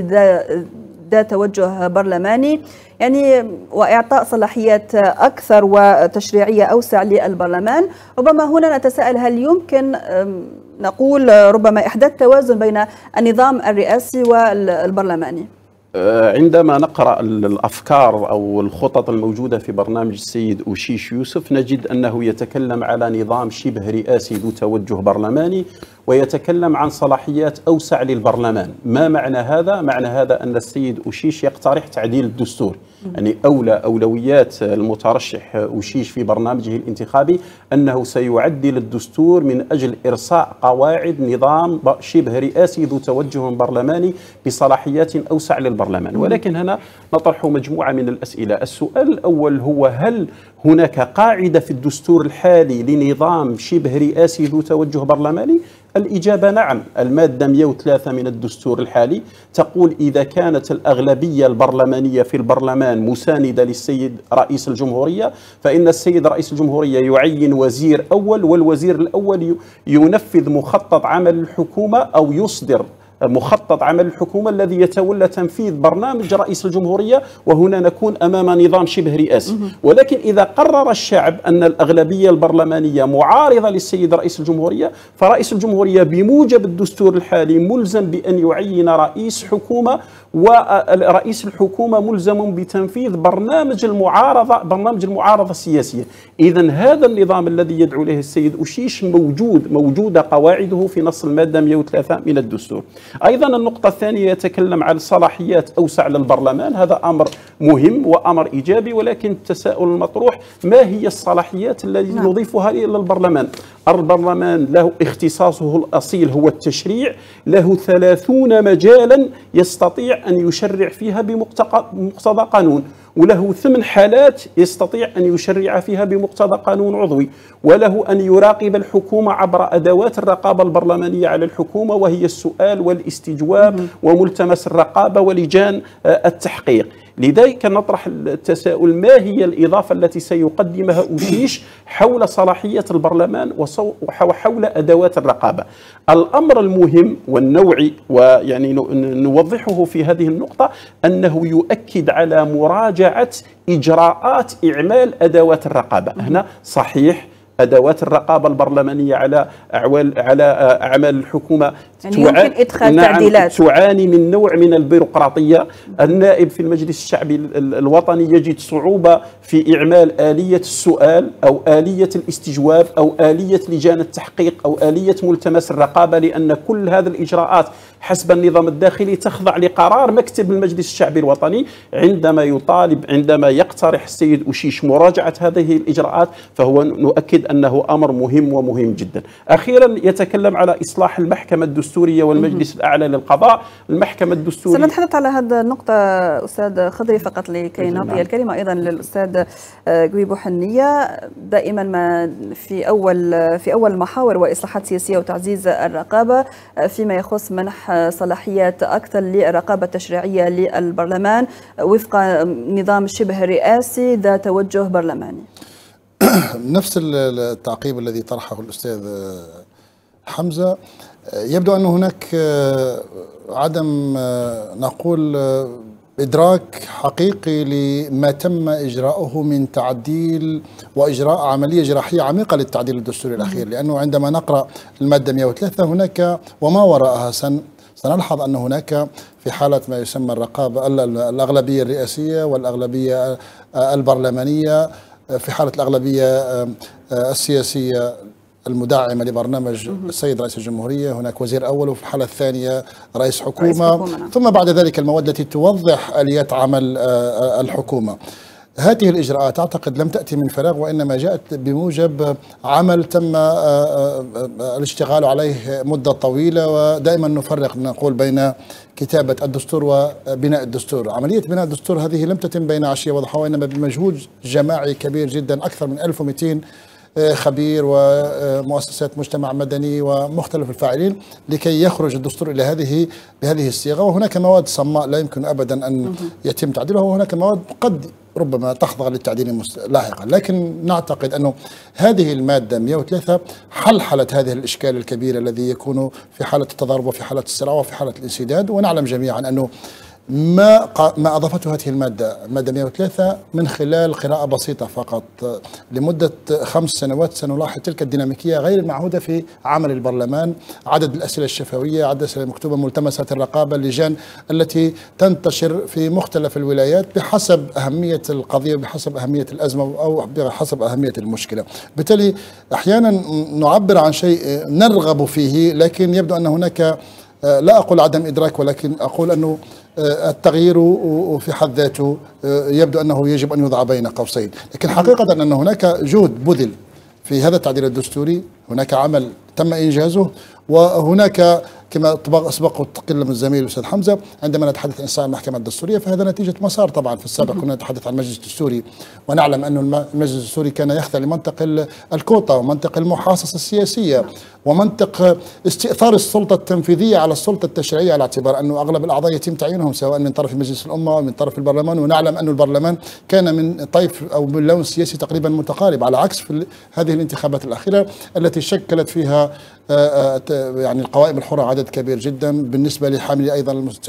ذا توجه برلماني، يعني وإعطاء صلاحيات أكثر وتشريعية أوسع للبرلمان. ربما هنا نتساءل هل يمكن نقول ربما إحداث توازن بين النظام الرئاسي والبرلماني؟ عندما نقرأ الأفكار أو الخطط الموجودة في برنامج السيد أوشيش يوسف نجد أنه يتكلم على نظام شبه رئاسي ذو توجه برلماني، ويتكلم عن صلاحيات أوسع للبرلمان. ما معنى هذا؟ معنى هذا أن السيد أوشيش يقترح تعديل الدستور. يعني أولى أولويات المترشح أوشيش في برنامجه الانتخابي أنه سيعدل الدستور من أجل إرساء قواعد نظام شبه رئاسي ذو توجه برلماني بصلاحيات أوسع للبرلمان. ولكن هنا نطرح مجموعة من الأسئلة. السؤال الأول هو: هل هناك قاعدة في الدستور الحالي لنظام شبه رئاسي ذو توجه برلماني؟ الإجابة نعم. المادة مئة وثلاثة من الدستور الحالي تقول: إذا كانت الأغلبية البرلمانية في البرلمان مساندة للسيد رئيس الجمهورية فإن السيد رئيس الجمهورية يعين وزير أول، والوزير الأول ينفذ مخطط عمل الحكومة أو يصدر مخطط عمل الحكومة الذي يتولى تنفيذ برنامج رئيس الجمهورية، وهنا نكون أمام نظام شبه رئاسي. ولكن إذا قرر الشعب أن الأغلبية البرلمانية معارضة للسيد رئيس الجمهورية فرئيس الجمهورية بموجب الدستور الحالي ملزم بأن يعين رئيس حكومة، ورئيس الحكومة ملزم بتنفيذ برنامج المعارضة برنامج المعارضة السياسية. إذن هذا النظام الذي يدعو إليه السيد أوشيش موجود موجودة قواعده في نص المادة مئة وثلاثة من الدستور. أيضا النقطة الثانية يتكلم عن صلاحيات أوسع للبرلمان. هذا أمر مهم وأمر إيجابي، ولكن التساؤل المطروح: ما هي الصلاحيات التي نعم. نضيفها إلى البرلمان؟ البرلمان له اختصاصه الأصيل هو التشريع، له ثلاثون مجالا يستطيع أن يشرع فيها بمقتضى قانون، وله ثمان حالات يستطيع أن يشرع فيها بمقتضى قانون عضوي، وله أن يراقب الحكومة عبر أدوات الرقابة البرلمانية على الحكومة، وهي السؤال والاستجواب وملتمس الرقابة ولجان التحقيق. لذلك نطرح التساؤل: ما هي الإضافة التي سيقدمها أوشيش حول صلاحية البرلمان وحول أدوات الرقابة؟ الأمر المهم والنوعي ويعني نوضحه في هذه النقطة أنه يؤكد على مراجعة إجراءات إعمال أدوات الرقابة. هنا صحيح أدوات الرقابة البرلمانية على أعوال على أعمال الحكومة يعني يمكن إدخال نعم تعديلات تعاني من نوع من البيروقراطية. النائب في المجلس الشعبي الوطني يجد صعوبة في إعمال آلية السؤال أو آلية الاستجواب أو آلية لجان التحقيق أو آلية ملتمس الرقابة، لأن كل هذه الإجراءات حسب النظام الداخلي تخضع لقرار مكتب المجلس الشعبي الوطني. عندما يطالب عندما يقترح السيد أوشيش مراجعة هذه الإجراءات فهو نؤكد أنه أمر مهم ومهم جدا. أخيرا يتكلم على إصلاح المحكمة الدستورية والمجلس الأعلى للقضاء. المحكمة الدستورية سنتحدث على هذا النقطة أستاذ خضري، فقط لكي نعطي الكلمة أيضا للأستاذ قويبو حنية. دائما ما في أول في أول محاور وإصلاحات سياسية وتعزيز الرقابة فيما يخص منح صلاحيات أكثر للرقابة التشريعية للبرلمان وفق نظام شبه رئاسي ذا توجه برلماني. نفس التعقيب الذي طرحه الأستاذ حمزة. يبدو أن هناك عدم نقول إدراك حقيقي لما تم إجراؤه من تعديل وإجراء عملية جراحية عميقة للتعديل الدستوري الأخير، لأنه عندما نقرأ المادة مئة وثلاثة هناك وما وراءها سن سنلحظ أن هناك في حالة ما يسمى الرقابة الأغلبية الرئاسية والأغلبية البرلمانية. في حالة الأغلبية السياسية المدعمة لبرنامج السيد رئيس الجمهورية هناك وزير أول، وفي الحالة الثانية رئيس حكومة, رئيس حكومة. ثم بعد ذلك المواد التي توضح آليات عمل الحكومة. هذه الإجراءات أعتقد لم تأتي من فراغ، وإنما جاءت بموجب عمل تم الاشتغال عليه مدة طويلة، ودائما نفرق نقول بين كتابة الدستور وبناء الدستور. عملية بناء الدستور هذه لم تتم بين عشية وضحى، وإنما بمجهود جماعي كبير جدا. أكثر من ألف ومئتين خبير ومؤسسات مجتمع مدني ومختلف الفاعلين لكي يخرج الدستور إلى هذه بهذه الصيغة. وهناك مواد صماء لا يمكن أبدا أن يتم تعديلها، وهناك مواد قد ربما تخضع للتعديل لاحقا، لكن نعتقد أنه هذه المادة مئة وثلاثة حلحلت هذه الإشكال الكبير الذي يكون في حالة التضارب وفي حالة الصراع وفي حالة الانسداد. ونعلم جميعا أنه ما ما أضافته هذه المادة المادة مئة وثلاثة من خلال قراءة بسيطة فقط لمدة خمس سنوات سنلاحظ تلك الديناميكية غير المعهودة في عمل البرلمان، عدد الأسئلة الشفوية، عدد الأسئلة المكتوبة، ملتمسات الرقابة، اللجان التي تنتشر في مختلف الولايات بحسب أهمية القضية وبحسب أهمية الأزمة أو بحسب أهمية المشكلة. بالتالي أحيانا نعبر عن شيء نرغب فيه، لكن يبدو أن هناك، لا أقول عدم إدراك، ولكن أقول أنه التغيير في حد ذاته يبدو أنه يجب أن يوضع بين قوسين. لكن حقيقة أن هناك جهد بذل في هذا التعديل الدستوري، هناك عمل تم إنجازه، وهناك كما سبق وتكلم الزميل الأستاذ حمزة عندما نتحدث عن إنشاء المحكمة الدستورية فهذا نتيجة مسار. طبعا في السابق كنا نتحدث عن المجلس الدستوري، ونعلم أن المجلس الدستوري كان يخضع لمنطق الكوطة ومنطق المحاصصة السياسية ومنطق استئثار السلطة التنفيذية على السلطة التشريعية، على اعتبار أنه أغلب الأعضاء يتم تعيينهم سواء من طرف مجلس الأمة أو من طرف البرلمان، ونعلم أن البرلمان كان من طيف أو من لون سياسي تقريبا متقارب، على عكس في هذه الانتخابات الأخيرة التي شكلت فيها يعني القوائم الحرة عدد كبير جدا بالنسبة لحاملي أيضا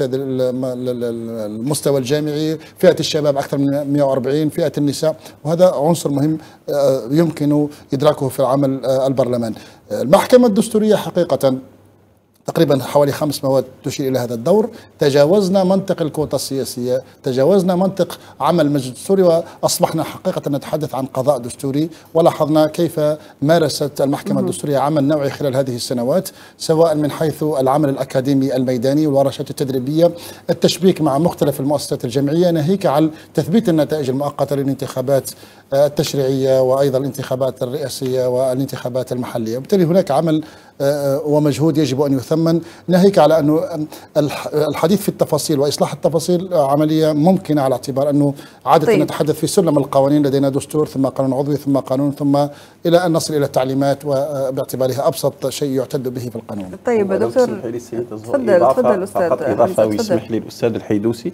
المستوى الجامعي، فئة الشباب أكثر من مئة وأربعين، فئة النساء، وهذا عنصر مهم يمكن إدراكه في عمل البرلمان. المحكمة الدستورية حقيقة تقريبا حوالي خمس مواد تشير إلى هذا الدور. تجاوزنا منطق الكوطة السياسية، تجاوزنا منطق عمل المجلس الدستوري، وأصبحنا حقيقة نتحدث عن قضاء دستوري. ولاحظنا كيف مارست المحكمة الدستورية عمل نوعي خلال هذه السنوات، سواء من حيث العمل الأكاديمي الميداني والورشات التدريبية، التشبيك مع مختلف المؤسسات الجمعية، ناهيك عن تثبيت النتائج المؤقتة للانتخابات التشريعية وأيضا الانتخابات الرئاسية والانتخابات المحلية. وبالتالي هناك عمل ومجهود يجب أن يثمن، ناهيك على أنه الحديث في التفاصيل وإصلاح التفاصيل عملية ممكنة، على اعتبار أنه عادة طيب. نتحدث في سلم القوانين، لدينا دستور ثم قانون عضوي ثم قانون ثم إلى أن نصل إلى التعليمات، وباعتبارها أبسط شيء يعتد به في القانون. طيب دكتور تفضل تفضل أستاذ. فقط إضافة ويسمح لي الأستاذ الحيدوسي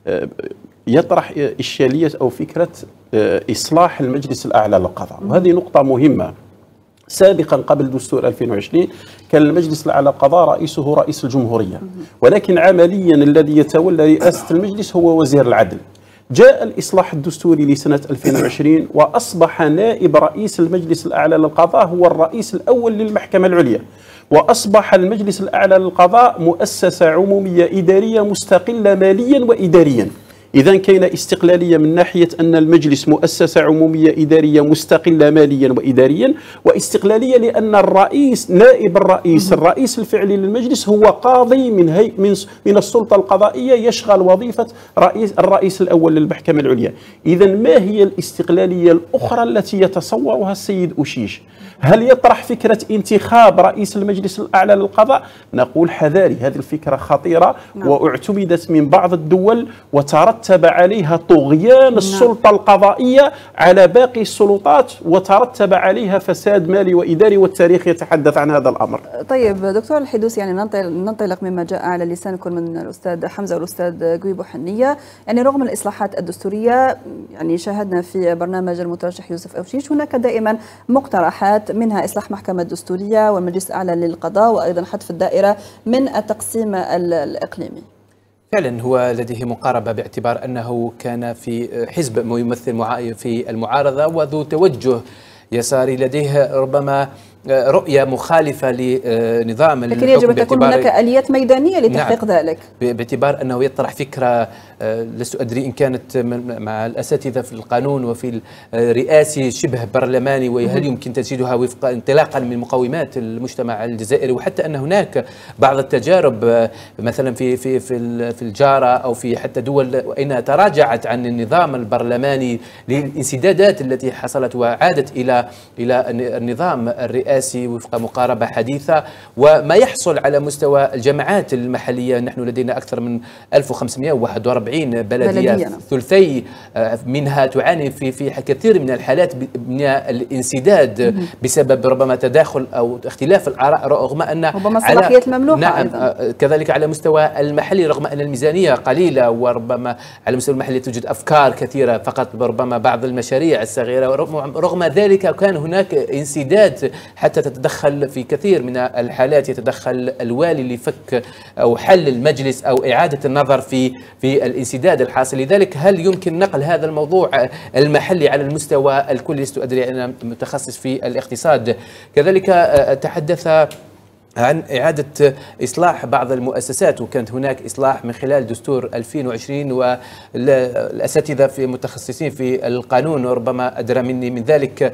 يطرح إشكالية أو فكرة إصلاح المجلس الأعلى للقضاء، وهذه نقطة مهمة. سابقا قبل دستور ألفين وعشرين كان المجلس الأعلى للقضاء رئيسه رئيس الجمهورية، ولكن عمليا الذي يتولى رئاسة المجلس هو وزير العدل. جاء الإصلاح الدستوري لسنة ألفين وعشرين وأصبح نائب رئيس المجلس الأعلى للقضاء هو الرئيس الأول للمحكمة العليا، وأصبح المجلس الأعلى للقضاء مؤسسة عمومية إدارية مستقلة ماليا وإداريا. إذا كاين استقلالية من ناحية أن المجلس مؤسسة عمومية إدارية مستقلة ماليا وإداريا، واستقلالية لأن الرئيس نائب الرئيس الرئيس الفعلي للمجلس هو قاضي من هي من من السلطة القضائية يشغل وظيفة رئيس الرئيس الأول للمحكمة العليا. إذا ما هي الاستقلالية الأخرى التي يتصورها السيد أشيش؟ هل يطرح فكرة انتخاب رئيس المجلس الأعلى للقضاء؟ نقول حذاري، هذه الفكرة خطيرة نعم. واعتمدت من بعض الدول وترتب عليها طغيان نعم. السلطة القضائية على باقي السلطات، وترتب عليها فساد مالي وإداري، والتاريخ يتحدث عن هذا الأمر. طيب دكتور الحيدوسي، يعني ننطلق مما جاء على لسانكم من الأستاذ حمزة والأستاذ قويبو حنية. يعني رغم الإصلاحات الدستورية، يعني شاهدنا في برنامج المترشح يوسف أوشيش هناك دائما مقترحات، منها إصلاح محكمة دستورية والمجلس الأعلى للقضاء، وأيضا حذف الدائرة من التقسيم الإقليمي. فعلا هو لديه مقاربة، باعتبار أنه كان في حزب يمثل في المعارضة وذو توجه يساري، لديه ربما رؤية مخالفة لنظام الحكم، لكن يجب أن تكون هناك آليات ميدانية لتحقيق نعم. ذلك باعتبار أنه يطرح فكرة، لست أدري إن كانت مع الأساتذة في القانون وفي الرئاسي شبه برلماني، وهل يمكن تجسيدها وفق انطلاقا من مقومات المجتمع الجزائري، وحتى أن هناك بعض التجارب مثلا في في في في الجارة أو في حتى دول أين تراجعت عن النظام البرلماني للانسدادات التي حصلت وعادت إلى إلى النظام الرئاسي الرئاسي وفق مقاربة حديثة، وما يحصل على مستوى الجامعات المحلية. نحن لدينا أكثر من ألف وخمسمائة وواحد وأربعين بلدية, بلدية. ثلثي منها تعاني في في كثير من الحالات من الانسداد بسبب ربما تداخل أو اختلاف الآراء، رغم أن ربما صلاحية الممنوحة. نعم أيضا. كذلك على مستوى المحلي رغم أن الميزانية قليلة، وربما على المستوى المحلي توجد أفكار كثيرة فقط ربما بعض المشاريع الصغيرة، رغم ذلك كان هناك انسداد حتى تتدخل في كثير من الحالات، يتدخل الوالي لفك أو حل المجلس أو إعادة النظر في في الانسداد الحاصل. لذلك هل يمكن نقل هذا الموضوع المحلي على المستوى الكلي؟ لست أدري، أنا متخصص في الاقتصاد. كذلك تحدث عن إعادة إصلاح بعض المؤسسات، وكانت هناك إصلاح من خلال دستور ألفين وعشرين، والأساتذة في متخصصين في القانون وربما أدرى مني من ذلك.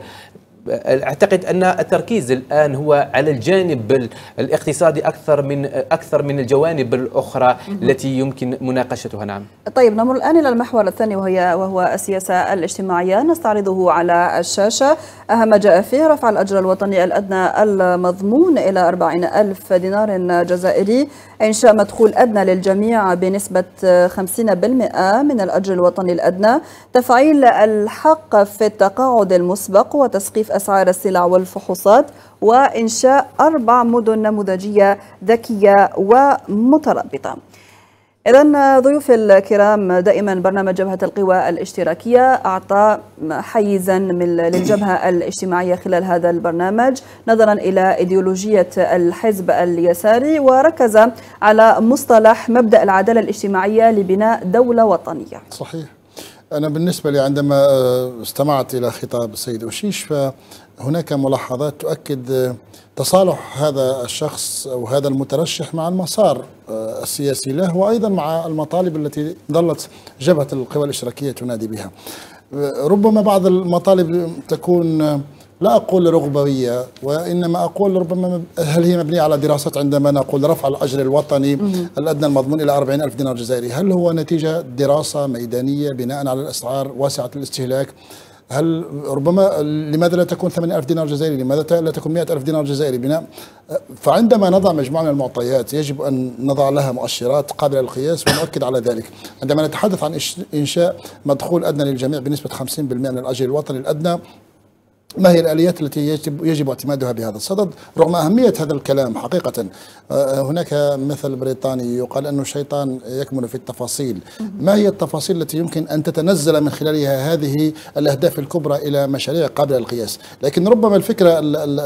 أعتقد أن التركيز الآن هو على الجانب الاقتصادي أكثر من أكثر من الجوانب الأخرى التي يمكن مناقشتها. نعم. طيب، نمر الآن إلى المحور الثاني وهي وهو السياسة الاجتماعية، نستعرضه على الشاشة. أهم ما جاء فيه رفع الأجر الوطني الأدنى المضمون إلى أربعين ألف دينار جزائري، إنشاء مدخول أدنى للجميع بنسبة خمسين بالمئة من الأجر الوطني الأدنى، تفعيل الحق في التقاعد المسبق وتسقيف أسعار السلع والفحوصات، وإنشاء أربع مدن نموذجية ذكية ومترابطة. إذن ضيوف الكرام، دائما برنامج جبهة القوى الاشتراكية أعطى حيزا للجبهة الاجتماعية خلال هذا البرنامج نظرا إلى إيديولوجية الحزب اليساري، وركز على مصطلح مبدأ العدالة الاجتماعية لبناء دولة وطنية. صحيح. أنا بالنسبة لي عندما استمعت إلى خطاب السيد أوشيش فهناك ملاحظات تؤكد تصالح هذا الشخص أو هذا المترشح مع المسار السياسي له، وأيضا مع المطالب التي ظلت جبهة القوى الاشتراكية تنادي بها. ربما بعض المطالب تكون لا أقول رغبوية، وإنما أقول ربما هل هي مبنية على دراسات. عندما نقول رفع الأجر الوطني الأدنى المضمون إلى أربعين ألف دينار جزائري، هل هو نتيجة دراسة ميدانية بناء على الأسعار واسعة الاستهلاك؟ هل ربما لماذا لا تكون ثمانين ألف دينار جزائري؟ لماذا لا تكون مئة ألف دينار جزائري بناء؟ فعندما نضع مجموعة من المعطيات يجب أن نضع لها مؤشرات قابلة للقياس ونؤكد على ذلك. عندما نتحدث عن إنشاء مدخول أدنى للجميع بنسبة خمسين بالمئة من الأجر الوطني الأدنى، ما هي الآليات التي يجب, يجب اعتمادها بهذا الصدد؟ رغم أهمية هذا الكلام حقيقة، هناك مثل بريطاني يقال أنه الشيطان يكمن في التفاصيل. ما هي التفاصيل التي يمكن أن تتنزل من خلالها هذه الأهداف الكبرى إلى مشاريع قابلة للقياس؟ لكن ربما الفكرة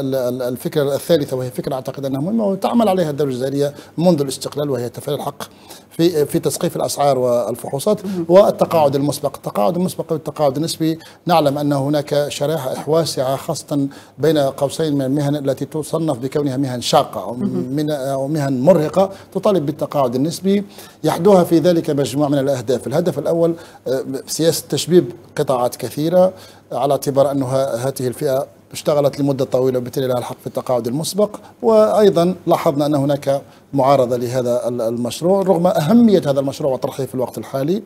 الفكرة الثالثة، وهي فكرة أعتقد أنها مهمة وتعمل عليها الدولة الجزائرية منذ الاستقلال، وهي تفعيل الحق في في تسقيف الاسعار والفحوصات والتقاعد المسبق. التقاعد المسبق والتقاعد النسبي، نعلم ان هناك شرائح واسعه خاصه بين قوسين من المهن التي تصنف بكونها مهن شاقه او من او مهن مرهقه تطالب بالتقاعد النسبي، يحدوها في ذلك مجموعه من الاهداف. الهدف الاول سياسه تشبيب قطاعات كثيره على اعتبار انه هذه الفئه اشتغلت لمدة طويلة وبالتالي لها الحق في التقاعد المسبق، وأيضا لاحظنا أن هناك معارضة لهذا المشروع رغم أهمية هذا المشروع وطرحه في الوقت الحالي.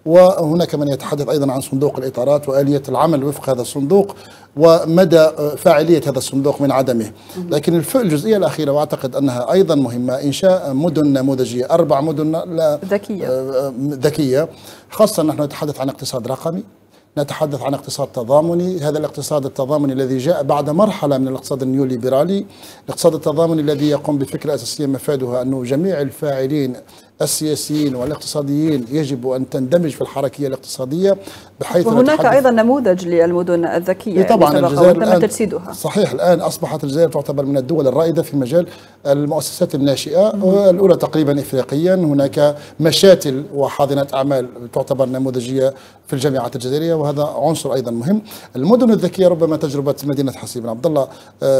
وهناك من يتحدث أيضا عن صندوق الإطارات وآلية العمل وفق هذا الصندوق ومدى فاعلية هذا الصندوق من عدمه. لكن الجزئية الأخيرة وأعتقد أنها أيضا مهمة، إنشاء مدن نموذجية، أربع مدن ذكية ذكية خاصة نحن نتحدث عن اقتصاد رقمي، نتحدث عن اقتصاد تضامني. هذا الاقتصاد التضامني الذي جاء بعد مرحلة من الاقتصاد النيوليبرالي، الاقتصاد التضامني الذي يقوم بفكرة أساسية مفادها أنه جميع الفاعلين السياسيين والاقتصاديين يجب أن تندمج في الحركية الاقتصادية، بحيث وهناك أيضا نموذج للمدن الذكية طبعا الجزائر الآن تجسيدها. صحيح، الآن أصبحت الجزائر تعتبر من الدول الرائدة في مجال المؤسسات الناشئة، والأولى تقريبا إفريقيا. هناك مشاتل وحاضنات أعمال تعتبر نموذجية في الجامعات الجزائرية، وهذا عنصر أيضا مهم. المدن الذكية ربما تجربة مدينة حسيب بن عبد الله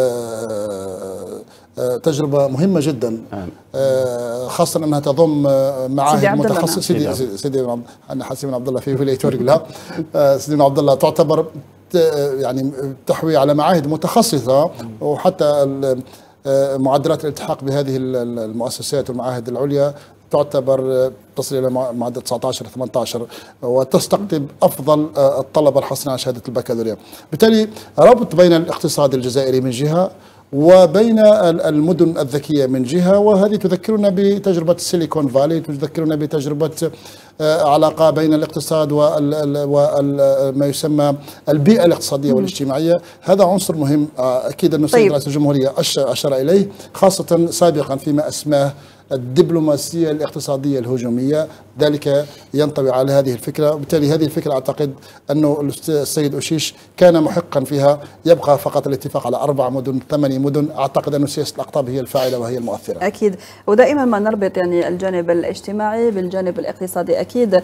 تجربة مهمة جدا، خاصة أنها تضم معاهد متخصصة. سيدي سيدي أنا حسيب بن عبد الله في ولاية ورقلة، سيدي بن عبد الله تعتبر يعني تحوي على معاهد متخصصة، وحتى معدلات الالتحاق بهذه المؤسسات والمعاهد العليا تعتبر تصل الى معدل تسعة عشر ثمانية عشر، وتستقطب افضل الطلبه الحاصلين على شهاده البكالوريا. بالتالي ربط بين الاقتصاد الجزائري من جهه وبين المدن الذكية من جهة، وهذه تذكرنا بتجربة السيليكون فالي، تذكرنا بتجربة علاقة بين الاقتصاد وما يسمى البيئة الاقتصادية والاجتماعية. هذا عنصر مهم أكيد أن السيد رئيس الجمهورية أشار إليه، خاصة سابقا فيما أسماه الدبلوماسية الاقتصادية الهجومية، ذلك ينطوي على هذه الفكرة. وبالتالي هذه الفكرة أعتقد أنه السيد أوشيش كان محقا فيها. يبقى فقط الاتفاق على أربع مدن ثمانية مدن. أعتقد أن سياسة الأقطاب هي الفاعلة وهي المؤثرة. أكيد، ودائما ما نربط يعني الجانب الاجتماعي بالجانب الاقتصادي. أكيد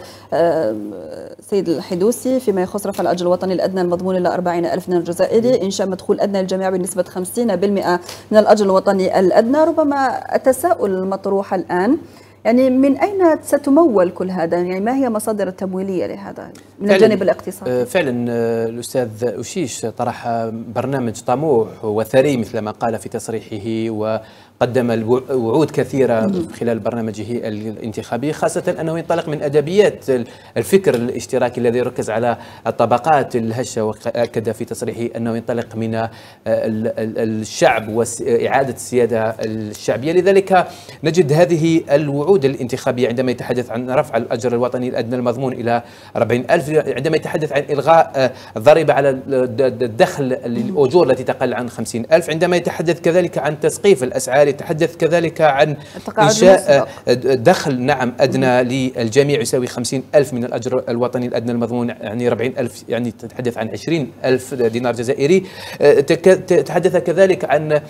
سيد الحدوسي فيما يخص رفع الأجر الوطني الأدنى المضمون إلى أربعين ألف دينار جزائري، إنشاء مدخول أدنى للجميع بنسبة خمسين بالمئة من الأجر الوطني الأدنى. ربما التساؤل المطروح الآن يعني من أين ستمول كل هذا؟ يعني ما هي مصادر التمويلية لهذا من الجانب الاقتصادي؟ فعلا الأستاذ أوشيش طرح برنامج طموح وثري مثل ما قال في تصريحه، وقدم وعود كثيرة خلال برنامجه الانتخابي، خاصة أنه ينطلق من أدبيات الفكر الاشتراكي الذي يركز على الطبقات الهشة، وأكد في تصريحه أنه ينطلق من الشعب وإعادة السيادة الشعبية. لذلك نجد هذه الوعود الانتخابية عندما يتحدث عن رفع الأجر الوطني الأدنى المضمون إلى أربعين ألف، عندما يتحدث عن إلغاء الضريبة على الدخل الأجور التي تقل عن خمسين ألف، عندما يتحدث كذلك عن تسقيف الأسعار، يتحدث كذلك عن إنشاء دخل نعم أدنى للجميع يساوي خمسين ألف من الأجر الوطني الأدنى المضمون، يعني أربعين ألف، يعني تتحدث عن عشرين ألف دينار جزائري. تحدث كذلك عن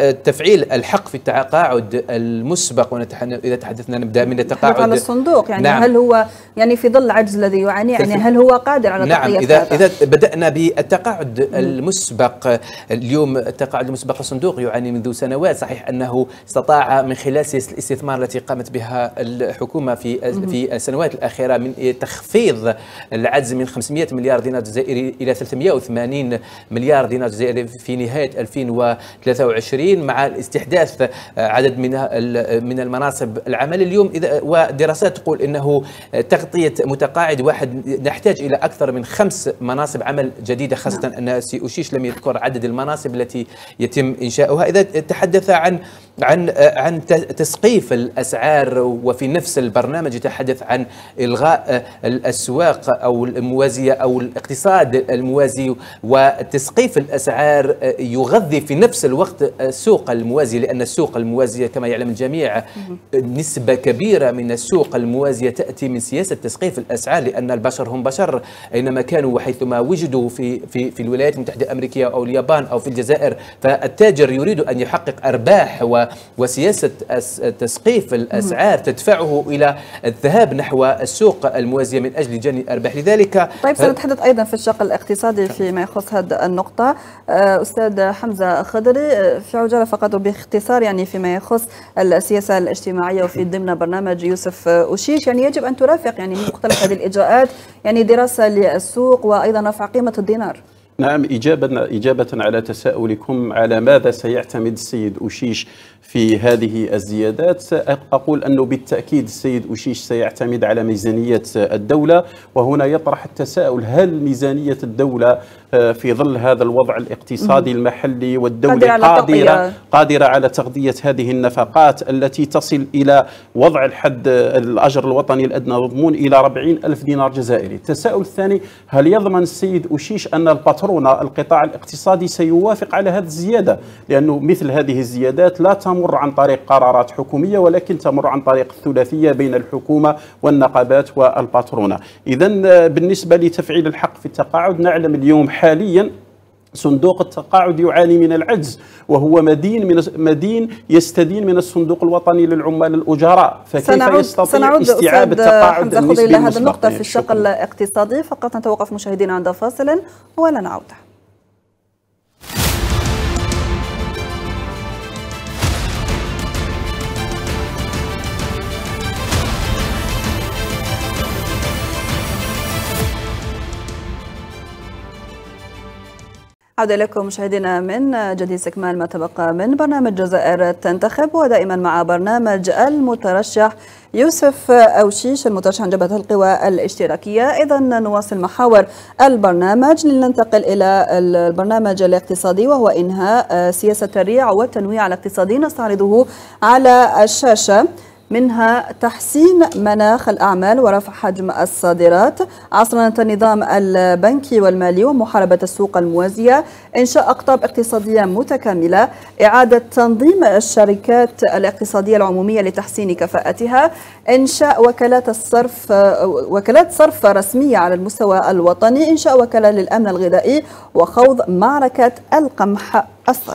تفعيل الحق في التقاعد المسبق، إذا تحدثنا نبدأ من التقاعد على الصندوق، يعني نعم. هل هو يعني في ظل العجز الذي يعاني، يعني هل هو قادر على نعم. تغطية إذا هذا؟ إذا بدأنا بالتقاعد المسبق، اليوم التقاعد المسبق الصندوق يعاني منذ سنوات. صحيح أنه استطاع من خلال سياسة الاستثمار التي قامت بها الحكومة في في السنوات الأخيرة من تخفيض العجز من خمسمئة مليار دينار جزائري إلى ثلاثمئة وثمانين مليار دينار جزائري في نهاية ألفين وثلاثة وعشرين، مع استحداث عدد من من المناصب العمل اليوم. إذا ودراسات تقول إنه تغطية متقاعد واحد نحتاج إلى أكثر من خمس مناصب عمل جديدة، خاصة أن سي أوشيش لم يذكر عدد المناصب التي يتم إنشاؤها. إذا تحدث عن عن عن تسقيف الأسعار، وفي نفس البرنامج يتحدث عن إلغاء الأسواق أو الموازية أو الاقتصاد الموازي وتسقيف الأسعار، يغذي في نفس الوقت السوق الموازي، لأن السوق الموازية كما يعلم الجميع نسبة كبيرة من السوق الموازية تأتي من سياسة تسقيف الأسعار، لأن البشر هم بشر أينما كانوا وحيثما وجدوا في في في الولايات المتحدة الأمريكية أو اليابان أو في الجزائر، فالتاجر يريد أن يحقق أرباح، وسياسة تسقيف الأسعار تدفعه إلى الذهاب نحو السوق الموازية من أجل جني الأرباح. لذلك طيب سنتحدث أيضا في الشق الاقتصادي فيما يخص هذه النقطة. أستاذ حمزة خضري، في عجالة فقط وباختصار، يعني فيما يخص السياسة الاجتماعية وفي ضمن برنامج يوسف أوشيش، يعني يجب أن ترافق يعني مختلف هذه الإجراءات يعني دراسة للسوق وأيضا رفع قيمة الدينار. نعم، إجابة إجابة على تساؤلكم على ماذا سيعتمد السيد أوشيش في هذه الزيادات، أقول أنه بالتأكيد السيد أوشيش سيعتمد على ميزانية الدولة. وهنا يطرح التساؤل، هل ميزانية الدولة في ظل هذا الوضع الاقتصادي المحلي والدولي قادرة قادرة على تغطية هذه النفقات التي تصل إلى وضع الحد الأجر الوطني الأدنى مضمون إلى أربعين ألف دينار جزائري؟ التساؤل الثاني، هل يضمن السيد أوشيش أن الباترون القطاع الاقتصادي سيوافق على هذه الزيادة؟ لأنه مثل هذه الزيادات لا تمر عن طريق قرارات حكومية، ولكن تمر عن طريق الثلاثية بين الحكومة والنقابات والباترونة. إذن بالنسبة لتفعيل الحق في التقاعد، نعلم اليوم حاليا صندوق التقاعد يعاني من العجز، وهو مدين من مدين يستدين من الصندوق الوطني للعمال الأجراء، فكيف يستطيع استيعاب التقاعد النسبي إلى هذه النقطة في الشق الاقتصادي؟ فقط نتوقف مشاهدينا عند فاصل ولا نعود. عودة لكم مشاهدينا من جديد استكمال ما تبقى من برنامج جزائر تنتخب، ودائما مع برنامج المترشح يوسف أوشيش المترشح عن جبهة القوى الاشتراكية. إذا نواصل محاور البرنامج لننتقل إلى البرنامج الاقتصادي، وهو إنهاء سياسة الريع والتنويع الاقتصادي نستعرضه على الشاشة. منها تحسين مناخ الأعمال ورفع حجم الصادرات، عصرنة النظام البنكي والمالي ومحاربة السوق الموازية، إنشاء أقطاب اقتصادية متكاملة، إعادة تنظيم الشركات الاقتصادية العمومية لتحسين كفاءتها، إنشاء وكالات الصرف وكالات صرف رسمية على المستوى الوطني، إنشاء وكالة للأمن الغذائي، وخوض معركة القمح الصلب.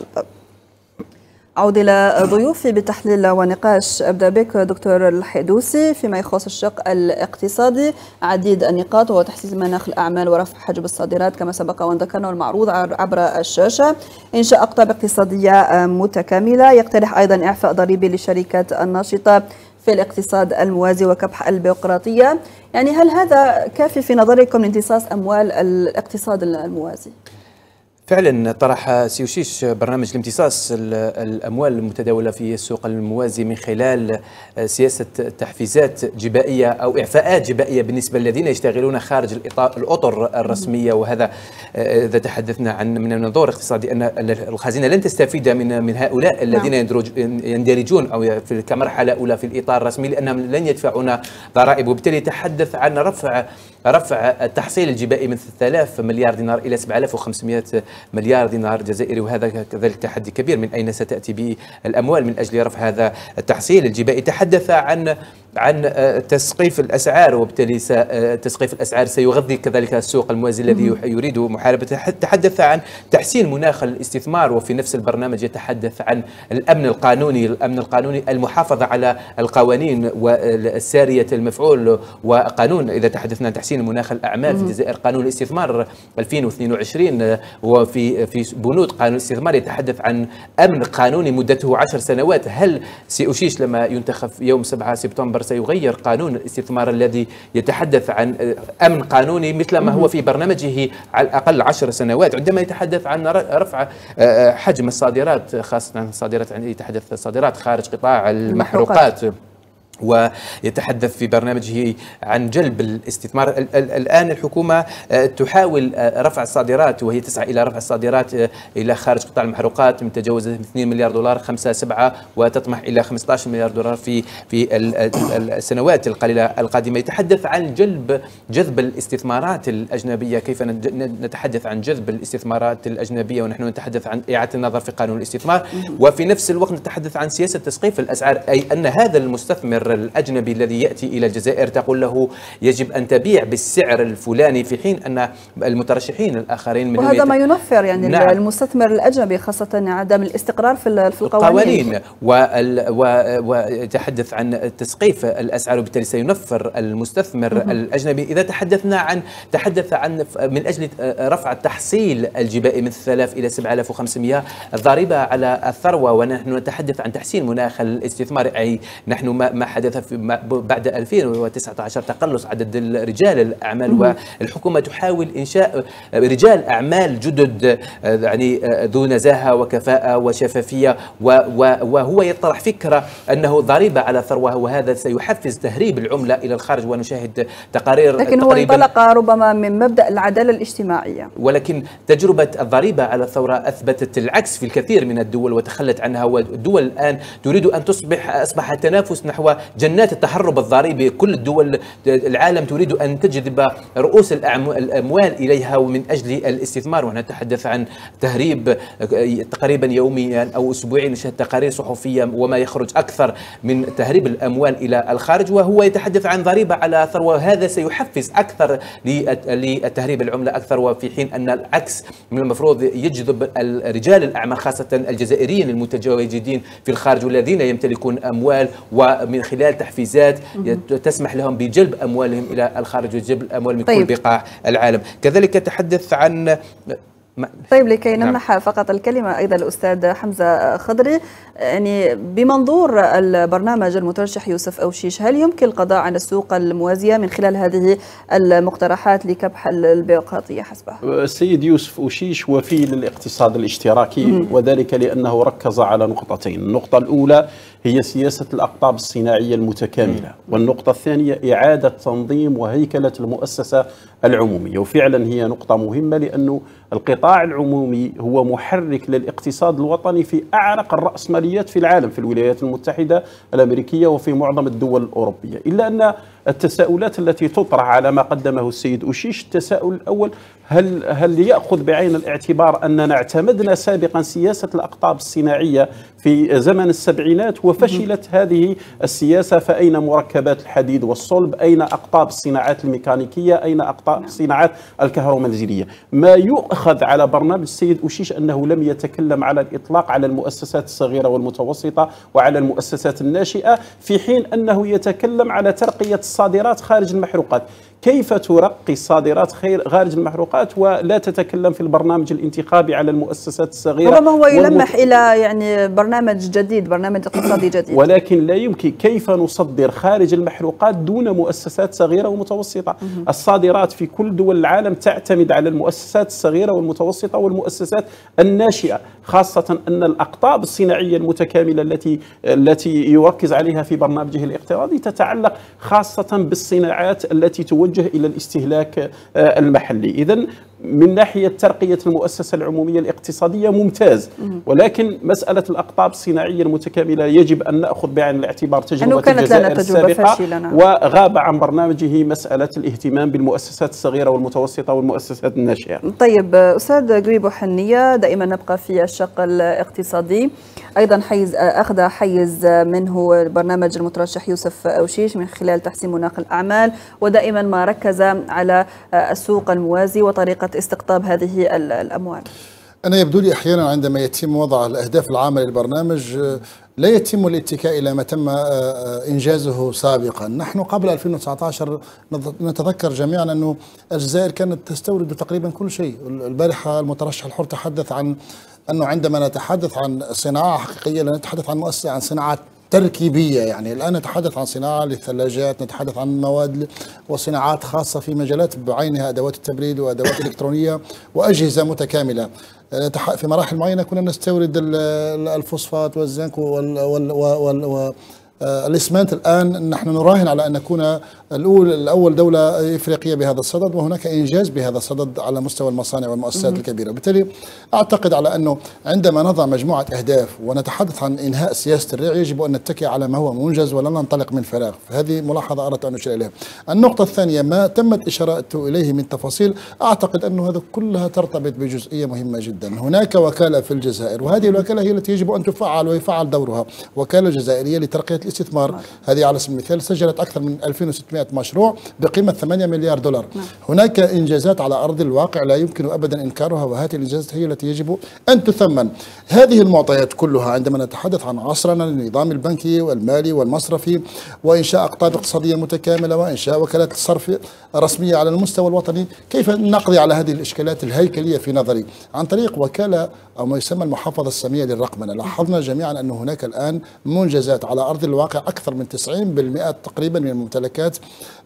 أعود إلى ضيوفي بتحليل ونقاش. أبدأ بك دكتور الحدوسي فيما يخص الشق الاقتصادي. عديد النقاط وهو تحسين مناخ الأعمال ورفع حجم الصادرات كما سبق وأن ذكرنا المعروض عبر الشاشة، إنشاء أقطاب اقتصادية متكاملة، يقترح أيضا إعفاء ضريبي للشركات الناشطة في الاقتصاد الموازي وكبح البيروقراطية. يعني هل هذا كافي في نظركم لامتصاص أموال الاقتصاد الموازي؟ فعلا طرح سيوشيش برنامج لامتصاص الأموال المتداولة في السوق الموازي من خلال سياسة تحفيزات جبائية أو إعفاءات جبائية بالنسبة للذين يشتغلون خارج الأطر الرسمية. وهذا إذا تحدثنا عن من المنظور الاقتصادي أن الخزينة لن تستفيد من من هؤلاء الذين يندرجون أو في كمرحلة أولى في الإطار الرسمي، لأنهم لن يدفعون ضرائب، وبالتالي يتحدث عن رفع رفع التحصيل الجبائي من ثلاثة آلاف مليار دينار إلى سبعة آلاف وخمسمائة مليار دينار جزائري، وهذا كذلك تحدي كبير. من أين ستأتي به الأموال من أجل رفع هذا التحصيل الجبائي؟ تحدث عن عن تسقيف الأسعار، وبالتالي تسقيف الأسعار سيغذي كذلك السوق الموازي الذي يريد محاربته. تحدث عن تحسين مناخ الاستثمار، وفي نفس البرنامج يتحدث عن الأمن القانوني الأمن القانوني المحافظة على القوانين والسارية المفعول. وقانون إذا تحدثنا عن تحسين مناخ الأعمال في الجزائر، قانون الاستثمار ألفين واثنين وعشرين وفي في بنود قانون الاستثمار يتحدث عن أمن قانوني مدته عشر سنوات. هل سيوشيش لما ينتخب يوم سبعة سبتمبر سيغير قانون الاستثمار الذي يتحدث عن أمن قانوني مثل ما هو في برنامجه على الأقل عشر سنوات؟ عندما يتحدث عن رفع حجم الصادرات، خاصة الصادرات، يتحدث الصادرات خارج قطاع المحروقات، ويتحدث في برنامجه عن جلب الاستثمار. الآن الحكومة تحاول رفع الصادرات، وهي تسعى إلى رفع الصادرات إلى خارج قطاع المحروقات من تجاوز اثنين مليار دولار خمسة سبعة، وتطمح إلى خمسة عشر مليار دولار في في السنوات القليلة القادمة. يتحدث عن جلب جذب الاستثمارات الأجنبية. كيف نتحدث عن جذب الاستثمارات الأجنبية ونحن نتحدث عن إعادة النظر في قانون الاستثمار؟ وفي نفس الوقت نتحدث عن سياسة تسقيف الأسعار، أي أن هذا المستثمر الأجنبي الذي يأتي إلى الجزائر تقول له يجب أن تبيع بالسعر الفلاني، في حين أن المترشحين الآخرين من وهذا ما ينفر يعني نعم. المستثمر الأجنبي خاصة عدم الاستقرار في في القوانين، ويتحدث عن تسقيف الأسعار، وبالتالي سينفر المستثمر م- الأجنبي. إذا تحدثنا عن تحدث عن من أجل رفع التحصيل الجبائي من ثلاثة آلاف إلى سبعة آلاف وخمسمائة، الضريبة على الثروة، ونحن نتحدث عن تحسين مناخ الاستثمار. أي نحن ما حدث في بعد ألفين وتسعة عشر تقلص عدد رجال الأعمال، والحكومة تحاول إنشاء رجال أعمال جدد يعني ذو نزاهة وكفاءة وشفافية، وهو يطرح فكرة أنه ضريبة على الثروة، وهذا سيحفز تهريب العملة إلى الخارج. ونشاهد تقارير، لكن هو انطلق ربما من مبدأ العدالة الاجتماعية، ولكن تجربة الضريبة على الثورة أثبتت العكس في الكثير من الدول وتخلت عنها، والدول الآن تريد أن تصبح أصبح التنافس نحو جنات التهرب الضريبي. كل الدول العالم تريد أن تجذب رؤوس الأموال إليها ومن أجل الاستثمار، ونتحدث عن تهريب تقريبا يوميا أو أسبوعيا، نشاهد تقارير صحفية وما يخرج أكثر من تهريب الأموال إلى الخارج، وهو يتحدث عن ضريبة على الثروة. هذا سيحفز أكثر للتهريب العملة أكثر، وفي حين أن العكس من المفروض يجذب رجال الأعمال خاصة الجزائريين المتواجدين في الخارج والذين يمتلكون أموال، ومن خلال تحفيزات تسمح لهم بجلب أموالهم إلى الخارج وجلب الأموال من طيب. كل بقاع العالم. كذلك تحدث عن طيب لكي نمنح نعم. فقط الكلمة أيضا الأستاذ حمزة خضري، يعني بمنظور البرنامج المترشح يوسف أوشيش، هل يمكن القضاء على السوق الموازية من خلال هذه المقترحات لكبح البيروقراطية حسبه؟ السيد يوسف أوشيش وفي للاقتصاد الاشتراكي م- وذلك لأنه ركز على نقطتين. النقطة الأولى هي سياسة الأقطاب الصناعية المتكاملة، والنقطة الثانية إعادة تنظيم وهيكلة المؤسسة العمومية. وفعلا هي نقطة مهمة لأنه القطاع العمومي هو محرك للاقتصاد الوطني في أعرق الرأسماليات في العالم، في الولايات المتحدة الأمريكية وفي معظم الدول الأوروبية. إلا أن التساؤلات التي تطرح على ما قدمه السيد أوشيش، التساؤل الأول هل هل يأخذ بعين الاعتبار أننا اعتمدنا سابقا سياسة الأقطاب الصناعية في زمن السبعينات وفشلت هذه السياسة، فأين مركبات الحديد والصلب؟ أين أقطاب الصناعات الميكانيكية؟ أين أقطاب الصناعات الكهرومنزلية؟ ما يؤخذ على برنامج السيد أوشيش أنه لم يتكلم على الإطلاق على المؤسسات الصغيرة والمتوسطة وعلى المؤسسات الناشئة، في حين أنه يتكلم على ترقية الصادرات خارج المحروقات. كيف ترقي الصادرات خارج المحروقات ولا تتكلم في البرنامج الانتخابي على المؤسسات الصغيرة؟ ربما هو يلمح والمت... إلى يعني برنامج جديد، برنامج اقتصادي جديد، ولكن لا يمكن. كيف نصدر خارج المحروقات دون مؤسسات صغيرة ومتوسطة؟ الصادرات في كل دول العالم تعتمد على المؤسسات الصغيرة والمتوسطة والمؤسسات الناشئة، خاصة أن الأقطاب الصناعية المتكاملة التي التي يركز عليها في برنامجه الاقتصادي تتعلق خاصة بالصناعات التي توجه إلى الاستهلاك المحلي. إذن من ناحية ترقية المؤسسة العمومية الاقتصادية ممتاز، ولكن مسألة الأقطاب الصناعية المتكاملة يجب أن نأخذ بعين الاعتبار تجربة الجزائر السابقة، وغاب عن برنامجه مسألة الاهتمام بالمؤسسات الصغيرة والمتوسطة والمؤسسات الناشئة. طيب أستاذ قريب حنية، دائما نبقى في الشق الاقتصادي، أيضا حيز أخذ حيز منه برنامج المترشح يوسف أوشيش من خلال تحسين مناخ الأعمال، ودائما ما ركز على السوق الموازي وطريقة استقطاب هذه الأموال. أنا يبدو لي أحيانا عندما يتم وضع الأهداف العامة للبرنامج لا يتم الاتكاء إلى ما تم إنجازه سابقا. نحن قبل ألفين وتسعة عشر نتذكر جميعا أنه الجزائر كانت تستورد تقريبا كل شيء. البارحة المترشح الحر تحدث عن أنه عندما نتحدث عن صناعة حقيقية لا نتحدث عن مؤسسة، عن صناعات تركيبية. يعني الآن نتحدث عن صناعة للثلاجات، نتحدث عن مواد وصناعات خاصة في مجالات بعينها، أدوات التبريد وأدوات إلكترونية وأجهزة متكاملة. في مراحل معينة كنا نستورد الفوسفات والزنك وال وال وال وال الإسمنت. الآن نحن نراهن على أن نكون الأول الأول دولة إفريقية بهذا الصدد، وهناك إنجاز بهذا الصدد على مستوى المصانع والمؤسسات الكبيرة. بالتالي أعتقد على أنه عندما نضع مجموعة أهداف ونتحدث عن إنهاء سياسة الريع يجب أن نتكئ على ما هو منجز ولا ننطلق من فراغ. هذه ملاحظة أردت أن أشير إليها. النقطة الثانية ما تمت إشارته إليه من تفاصيل، أعتقد أنه هذا كلها ترتبط بجزئية مهمة جدا. هناك وكالة في الجزائر، وهذه الوكالة هي التي يجب أن تفعل ويفعل دورها، وكالة جزائرية لترقية الاستثمار. هذه على سبيل المثال سجلت أكثر من ألفين وستمائة مشروع بقيمة ثمانية مليار دولار. هناك إنجازات على أرض الواقع لا يمكن أبدا إنكارها، وهذه الإنجازات هي التي يجب أن تثمن. هذه المعطيات كلها عندما نتحدث عن عصرنا للنظام البنكي والمالي والمصرفي وإنشاء أقطاب اقتصادية متكاملة وإنشاء وكالات الصرف رسمية على المستوى الوطني، كيف نقضي على هذه الإشكالات الهيكلية في نظري عن طريق وكالة أو ما يسمى المحافظة السامية للرقمنة؟ لاحظنا جميعا أن هناك الآن منجزات على أرض الواقع. أكثر من تسعين بالمئة تقريبا من الممتلكات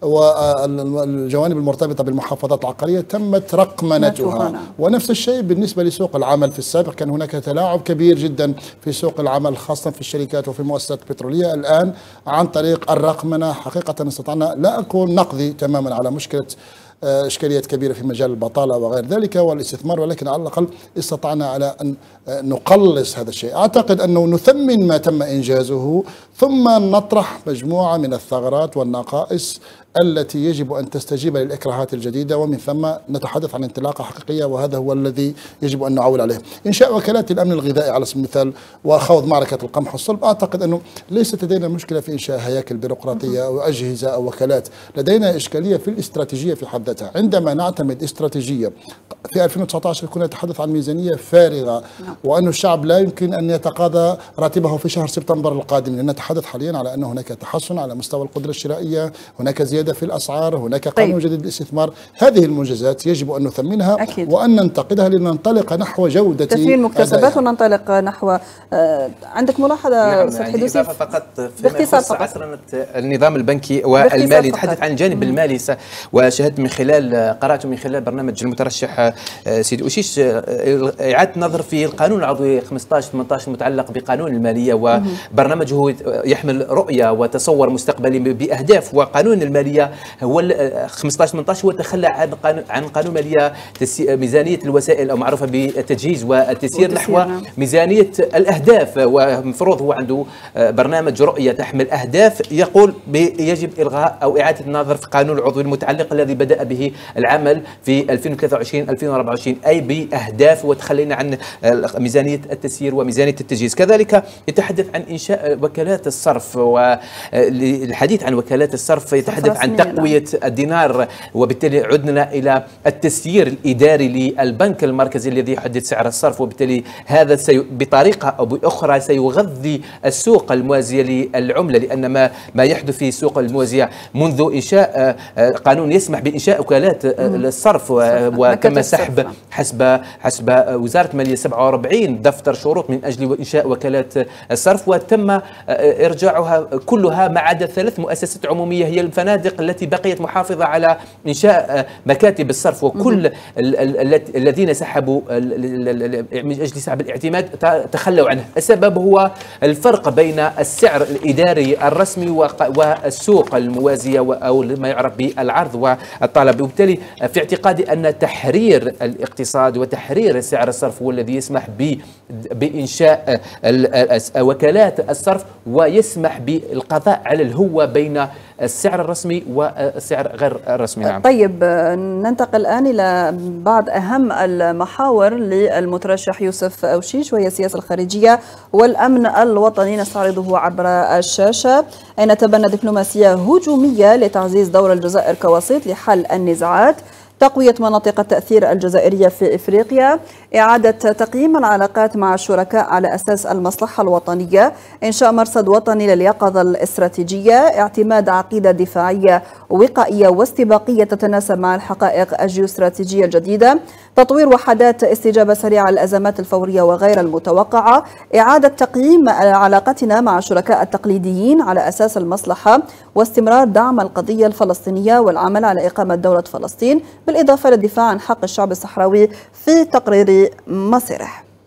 والجوانب المرتبطة بالمحافظات العقارية تمت رقمنتها. ونفس الشيء بالنسبة لسوق العمل. في السابق كان هناك تلاعب كبير جدا في سوق العمل خاصة في الشركات وفي المؤسسات البترولية. الآن عن طريق الرقمنة حقيقة استطعنا لا أقول نقضي تماما على مشكلة إشكاليات كبيرة في مجال البطالة وغير ذلك والاستثمار، ولكن على الأقل استطعنا على أن نقلص هذا الشيء. أعتقد أنه نثمن ما تم إنجازه ثم نطرح مجموعة من الثغرات والنقائص التي يجب أن تستجيب للإكراهات الجديدة، ومن ثم نتحدث عن انطلاقة حقيقية، وهذا هو الذي يجب أن نعول عليه. إنشاء وكالات الأمن الغذائي على سبيل المثال وخوض معركة القمح والصلب. أعتقد أنه ليست لدينا مشكلة في إنشاء هياكل بيروقراطية أو أجهزة أو وكالات، لدينا إشكالية في الاستراتيجية في حد محددة. عندما نعتمد استراتيجية في ألفين وتسعة عشر كنا نتحدث عن ميزانية فارغة وأن الشعب لا يمكن أن يتقاضى راتبه في شهر سبتمبر القادم، لأن نتحدث حاليا على أن هناك تحسن على مستوى القدرة الشرائية، هناك زيادة في الأسعار، هناك قانون طيب. جديد للاستثمار. هذه المنجزات يجب أن نثمنها أكيد. وأن ننتقدها لننطلق نحو جودة تثمين المكتسبات وننطلق نحو آه عندك ملاحظة نعم أستاذ عندي حدوسي؟ إضافة فقط فيما باختصار يخص فقط. عصرنة النظام البنكي والمالي. نتحدث عن الجانب المالي، وشاهدت من خلال قرأت من خلال برنامج المترشح سيد أوشيش إعادة نظر في القانون العضوي خمسة عشر ثمانية عشر المتعلق بقانون المالية، وبرنامجه يحمل رؤية وتصور مستقبلي بأهداف، وقانون المالية هو خمسة عشر ثمانية عشر هو تخلى عن قانون عن قانون المالية ميزانية الوسائل أو معروفة بالتجهيز والتسيير نحو ميزانية الأهداف، ومفروض هو عنده برنامج رؤية تحمل أهداف يقول يجب إلغاء أو إعادة النظر في قانون العضوي المتعلق الذي بدأ به العمل في ألفين وثلاثة وعشرين ألفين وأربعة وعشرين، أي بأهداف، وتخلينا عن ميزانية التسيير وميزانية التجهيز. كذلك يتحدث عن إنشاء وكالات الصرف، والحديث عن وكالات الصرف يتحدث عن تقوية الدينار، وبالتالي عدنا إلى التسيير الإداري للبنك المركزي الذي يحدد سعر الصرف، وبالتالي هذا سي بطريقة أو بأخرى سيغذي السوق الموازية للعملة، لأن ما ما يحدث في السوق الموازية منذ إنشاء قانون يسمح بإنشاء وكالات الصرف، وتم سحب حسب حسب وزارة المالية سبعة وأربعين دفتر شروط من أجل إنشاء وكالات الصرف، وتم إرجاعها كلها ما عدا ثلاث مؤسسات عمومية هي الفنادق التي بقيت محافظة على إنشاء مكاتب الصرف، وكل الذين سحبوا من أجل سحب الاعتماد تخلوا عنه. السبب هو الفرق بين السعر الإداري الرسمي والسوق الموازية أو ما يعرف بالعرض والطلب، وبالتالي في اعتقادي أن تحرير الاقتصاد وتحرير سعر الصرف هو الذي يسمح بإنشاء وكالات الصرف ويسمح بالقضاء على الهوة بين السعر الرسمي والسعر غير الرسمي. نعم. طيب ننتقل الآن إلى بعض أهم المحاور للمترشح يوسف أوشيش، وهي السياسة الخارجية والأمن الوطني. نستعرضه عبر الشاشة. أين تبنى دبلوماسية هجومية لتعزيز دور الجزائر كوسيط لحل النزاعات، تقوية مناطق التأثير الجزائرية في إفريقيا، إعادة تقييم العلاقات مع الشركاء على أساس المصلحة الوطنية، إنشاء مرصد وطني لليقظة الاستراتيجية، اعتماد عقيدة دفاعية وقائية واستباقية تتناسب مع الحقائق الجيوستراتيجية الجديدة، تطوير وحدات استجابة سريعة للأزمات الفورية وغير المتوقعة، إعادة تقييم علاقتنا مع الشركاء التقليديين على أساس المصلحة، واستمرار دعم القضية الفلسطينية والعمل على إقامة دولة فلسطين، بالإضافة للدفاع عن حق الشعب الصحراوي في تقرير مصيره.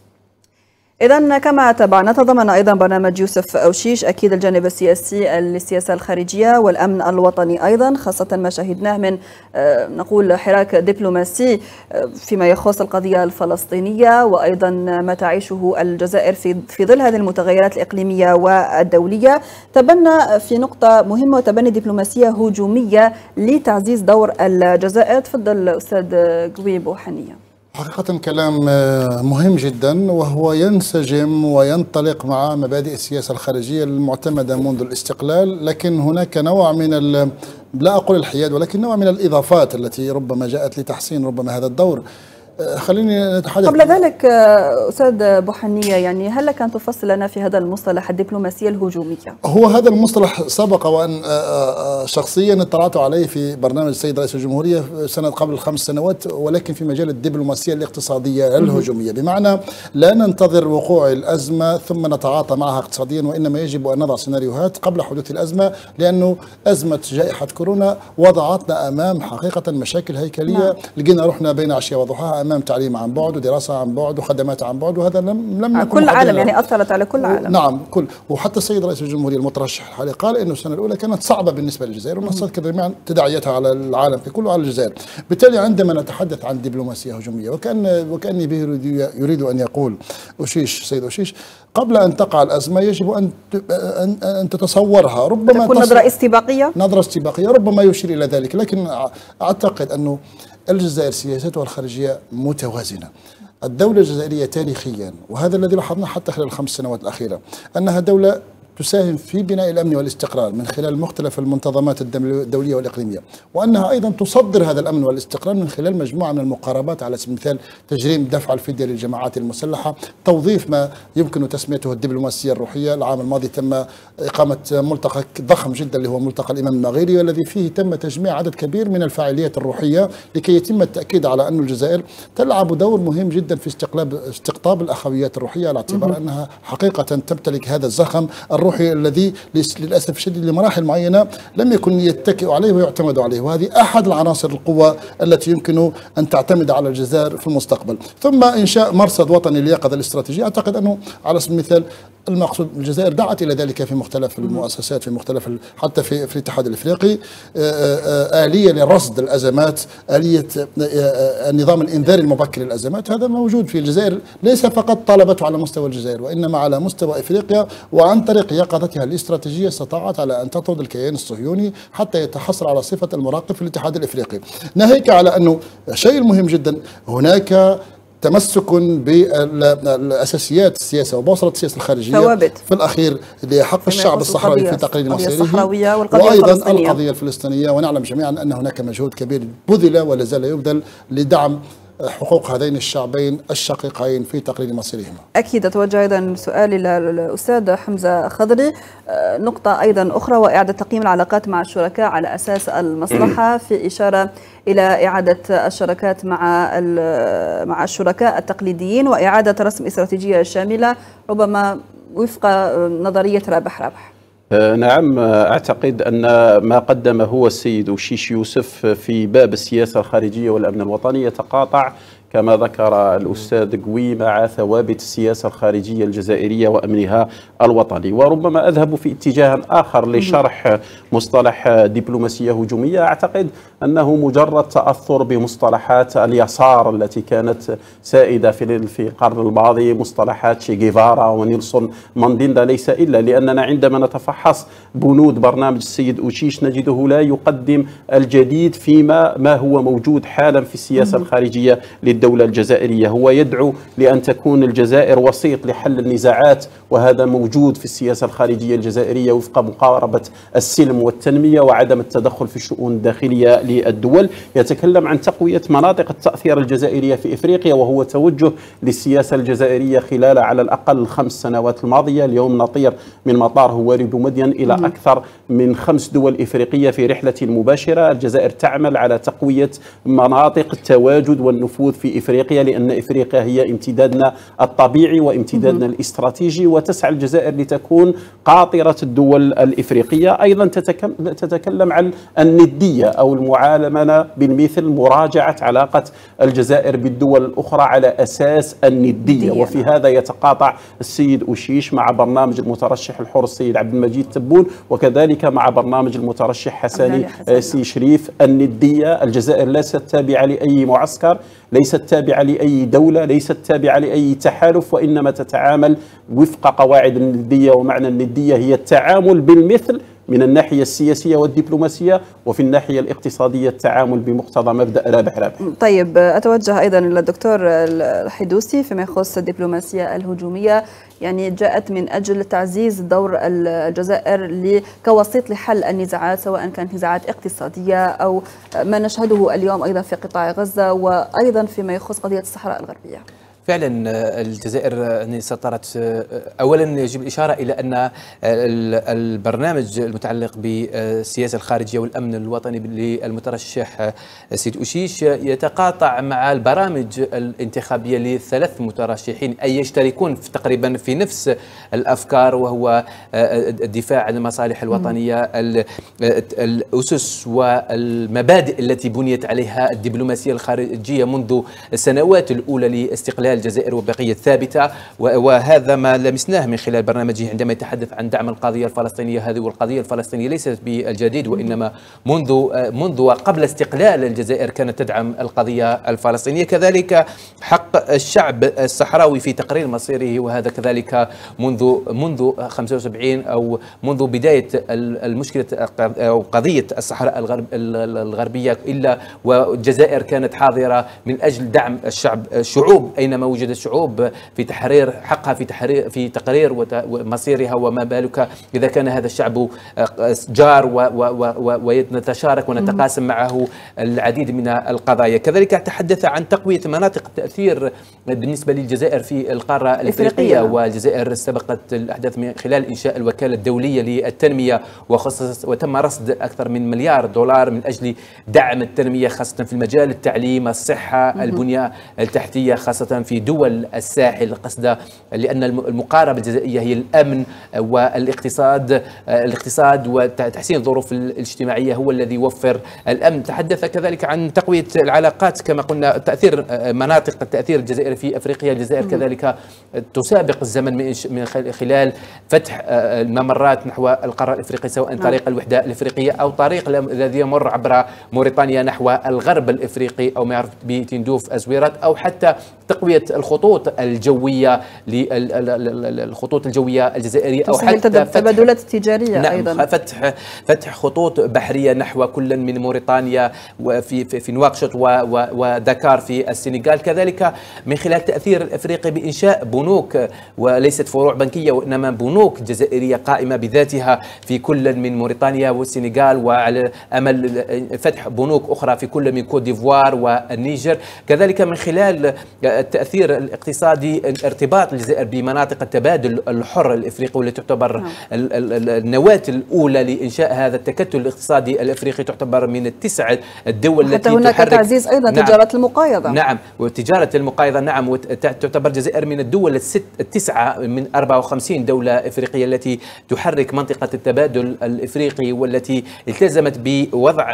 إذن كما تابعنا تضمن أيضا برنامج يوسف أوشيش أكيد الجانب السياسي للسياسة الخارجية والأمن الوطني أيضا، خاصة ما شهدناه من نقول حراك دبلوماسي فيما يخص القضية الفلسطينية، وأيضا ما تعيشه الجزائر في في ظل هذه المتغيرات الإقليمية والدولية. تبنى في نقطة مهمة وتبني دبلوماسية هجومية لتعزيز دور الجزائر. تفضل أستاذ قوي بوحنية. حقيقة كلام مهم جدا، وهو ينسجم وينطلق مع مبادئ السياسة الخارجية المعتمدة منذ الاستقلال، لكن هناك نوع من لا أقول الحياد ولكن نوع من الإضافات التي ربما جاءت لتحسين ربما هذا الدور. خليني نتحدث قبل ذلك أستاذ بوحنية، يعني هل لك أن تفصل لنا في هذا المصطلح الدبلوماسية الهجومية؟ هو هذا المصطلح سبق وأن شخصيا اطلعت عليه في برنامج السيد رئيس الجمهورية سنة قبل خمس سنوات، ولكن في مجال الدبلوماسية الاقتصادية الهجومية، بمعنى لا ننتظر وقوع الأزمة ثم نتعاطى معها اقتصاديا، وإنما يجب أن نضع سيناريوهات قبل حدوث الأزمة، لأنه أزمة جائحة كورونا وضعتنا أمام حقيقة مشاكل هيكلية. نعم. لقينا روحنا بين عشية وضحاها أمام تعليم عن بعد ودراسة عن بعد وخدمات عن بعد، وهذا لم لم نكن كل العالم، يعني أثرت على كل العالم. نعم كل، وحتى السيد رئيس الجمهورية المترشح الحالي قال إنه السنة الأولى كانت صعبة بالنسبة للجزائر، ونصت جميعا تداعياتها على العالم كله وعلى الجزائر. بالتالي عندما نتحدث عن دبلوماسية هجومية، وكأن وكأني به يريد أن يقول أوشيش سيد أوشيش قبل أن تقع الأزمة يجب أن أن تتصورها، ربما تكون نظرة استباقية نظرة استباقية ربما يشير إلى ذلك، لكن أعتقد أنه الجزائر سياستها الخارجية متوازنة. الدولة الجزائرية تاريخيا، وهذا الذي لاحظناه حتى خلال الخمس سنوات الأخيرة، أنها دولة تساهم في بناء الأمن والاستقرار من خلال مختلف المنظمات الدولية والإقليمية، وأنها أيضا تصدر هذا الأمن والاستقرار من خلال مجموعة من المقاربات، على سبيل المثال تجريم دفع الفدية للجماعات المسلحة، توظيف ما يمكن تسميته الدبلوماسية الروحية. العام الماضي تم إقامة ملتقى ضخم جدا اللي هو ملتقى الإمام المغيري، والذي فيه تم تجميع عدد كبير من الفعاليات الروحية لكي يتم التأكيد على أن الجزائر تلعب دور مهم جدا في استقطاب استقطاب الأخويات الروحية، على اعتبار أنها حقيقة تمتلك هذا الزخم الروحي الذي للأسف الشديد لمراحل معينة لم يكن يتكئ عليه ويعتمد عليه، وهذه أحد العناصر القوة التي يمكن أن تعتمد على الجزائر في المستقبل. ثم إنشاء مرصد وطني لليقظة الاستراتيجية، أعتقد أنه على سبيل المثال المقصود الجزائر دعت الى ذلك في مختلف المؤسسات، في مختلف حتى في في الاتحاد الافريقي، آلية لرصد الازمات، آلية النظام الانذاري المبكر للازمات، هذا موجود في الجزائر، ليس فقط طالبته على مستوى الجزائر وانما على مستوى افريقيا، وعن طريق يقظتها الاستراتيجيه استطاعت على ان تطرد الكيان الصهيوني حتى يتحصل على صفه المراقب في الاتحاد الافريقي. ناهيك على انه الشيء المهم جدا هناك تمسك بالاساسيات السياسه وبوصله السياسه الخارجيه ثوابت في الاخير لحق الشعب الصحراوي في تقرير مصيره، وايضا القضيه الفلسطينيه. ونعلم جميعا ان هناك مجهود كبير بذل ولا زال يبذل لدعم حقوق هذين الشعبين الشقيقين في تقرير مصيرهما. أكيد أتوجه أيضا سؤالي للأستاذ حمزة خضري، نقطة أيضا أخرى وإعادة تقييم العلاقات مع الشركاء على أساس المصلحة، في إشارة إلى إعادة الشراكات مع مع الشركاء التقليديين وإعادة رسم استراتيجية شاملة ربما وفق نظرية رابح رابح. نعم، أعتقد أن ما قدمه السيد وشيش يوسف في باب السياسة الخارجية والأمن الوطني يتقاطع كما ذكر الأستاذ قوي مع ثوابت السياسة الخارجية الجزائرية وأمنها الوطني. وربما أذهب في اتجاه آخر لشرح مصطلح دبلوماسية هجومية. أعتقد أنه مجرد تأثر بمصطلحات اليسار التي كانت سائدة في في القرن الماضي، مصطلحات شي جيفارا ونيلسون مانديلا، ليس إلا لأننا عندما نتفحص بنود برنامج السيد أوشيش نجده لا يقدم الجديد فيما ما هو موجود حالا في السياسة الخارجية للدولة الجزائرية. هو يدعو لأن تكون الجزائر وسيط لحل النزاعات، وهذا موجود في السياسة الخارجية الجزائرية وفق مقاربة السلم والتنمية وعدم التدخل في الشؤون الداخلية للدول. يتكلم عن تقوية مناطق التأثير الجزائرية في إفريقيا، وهو توجه للسياسة الجزائرية خلال على الأقل الخمس سنوات الماضية. اليوم نطير من مطار هواري بومدين إلى أكثر من خمس دول إفريقية في رحلة مباشرة. الجزائر تعمل على تقوية مناطق التواجد والنفوذ في إفريقيا، لأن إفريقيا هي امتدادنا الطبيعي وامتدادنا الاستراتيجي، وتسعى الجزائر لتكون قاطرة الدول الإفريقية. أيضا تتكلم عن الندية أو المعاملة بالمثل، مراجعة علاقة الجزائر بالدول الأخرى على أساس الندية. وفي هذا يتقاطع السيد أوشيش مع برنامج المترشح الحر السيد عبد المجيد تبون، وكذلك مع برنامج المترشح حساني سي شريف. الندية، الجزائر ليست تابعة لأي معسكر، ليست تابعة لأي دولة، ليست تابعة لأي تحالف، وإنما تتعامل وفق قواعد الندية. ومعنى الندية هي التعامل بالمثل من الناحية السياسية والدبلوماسية، وفي الناحية الاقتصادية التعامل بمقتضى مبدأ رابح رابح. طيب، أتوجه أيضا للدكتور الحدوسي فيما يخص الدبلوماسية الهجومية، يعني جاءت من أجل تعزيز دور الجزائر كوسيط لحل النزاعات، سواء كانت نزاعات اقتصادية أو ما نشهده اليوم أيضا في قطاع غزة، وأيضا فيما يخص قضية الصحراء الغربية. فعلا الجزائر سطرت، اولا يجب الاشاره الى ان البرنامج المتعلق بالسياسه الخارجيه والامن الوطني للمترشح سيد أوشيش يتقاطع مع البرامج الانتخابيه لثلاث مترشحين اي يشتركون في تقريبا في نفس الافكار، وهو الدفاع عن المصالح الوطنيه، الاسس والمبادئ التي بنيت عليها الدبلوماسيه الخارجيه منذ السنوات الاولى لاستقلال الجزائر وبقية ثابتة. وهذا ما لمسناه من خلال برنامجه عندما يتحدث عن دعم القضية الفلسطينية. هذه والقضية الفلسطينية ليست بالجديد، وإنما منذ منذ وقبل استقلال الجزائر كانت تدعم القضية الفلسطينية. كذلك حق الشعب الصحراوي في تقرير مصيره، وهذا كذلك منذ منذ خمسة وسبعين أو منذ بداية المشكلة أو قضية الصحراء الغرب الغربية، إلا والجزائر كانت حاضرة من أجل دعم الشعب الشعوب أينما حينما وجدت شعوب في تحرير حقها في تحرير في تقرير مصيرها، وما بالك إذا كان هذا الشعب جار ونتشارك ونتقاسم معه العديد من القضايا. كذلك تحدث عن تقوية مناطق التأثير بالنسبة للجزائر في القارة الإفريقية، والجزائر استبقت الأحداث من خلال إنشاء الوكالة الدولية للتنمية، وخصص وتم رصد أكثر من مليار دولار من أجل دعم التنمية خاصة في المجال التعليم، الصحة، البنية التحتية خاصة في دول الساحل، قصد لأن المقاربة الجزائرية هي الأمن والاقتصاد الاقتصاد وتحسين الظروف الاجتماعية هو الذي يوفر الأمن. تحدث كذلك عن تقوية العلاقات كما قلنا، تأثير مناطق التأثير الجزائري في أفريقيا. الجزائر كذلك تسابق الزمن من خلال فتح الممرات نحو القارة الإفريقية، سواء طريق الوحدة الإفريقية أو طريق الذي يمر عبر موريتانيا نحو الغرب الإفريقي أو ما يعرف بتندوف أزويرات، أو حتى تقوية الخطوط الجوية للخطوط الجوية الجزائرية، أو حتى التبادلات التجارية. نعم أيضا فتح فتح خطوط بحرية نحو كل من موريتانيا وفي في, في نواكشوط ودكار في السنغال. كذلك من خلال تأثير الإفريقي بإنشاء بنوك وليست فروع بنكية وإنما بنوك جزائرية قائمة بذاتها في كل من موريتانيا والسنغال، وعلى أمل فتح بنوك أخرى في كل من كوت ديفوار والنيجر. كذلك من خلال التأثير الاقتصادي ارتباط الجزائر بمناطق التبادل الحر الإفريقي، والتي تعتبر النواة الأولى لإنشاء هذا التكتل الاقتصادي الإفريقي، تعتبر من التسع الدول التي هناك تحرك تعزيز أيضا نعم تجارة المقايضة. نعم وتجارة المقايضة نعم وتعتبر الجزائر من الدول الست التسعة من أربعة وخمسين دولة إفريقية التي تحرك منطقة التبادل الإفريقي، والتي التزمت بوضع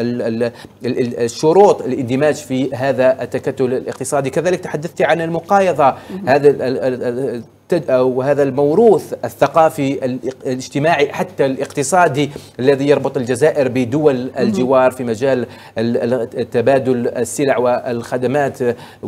الشروط الاندماج في هذا التكتل الاقتصادي. كذلك تحدثت عن المقايضة، هذا وهذا الموروث الثقافي الاجتماعي حتى الاقتصادي الذي يربط الجزائر بدول الجوار في مجال تبادل السلع والخدمات،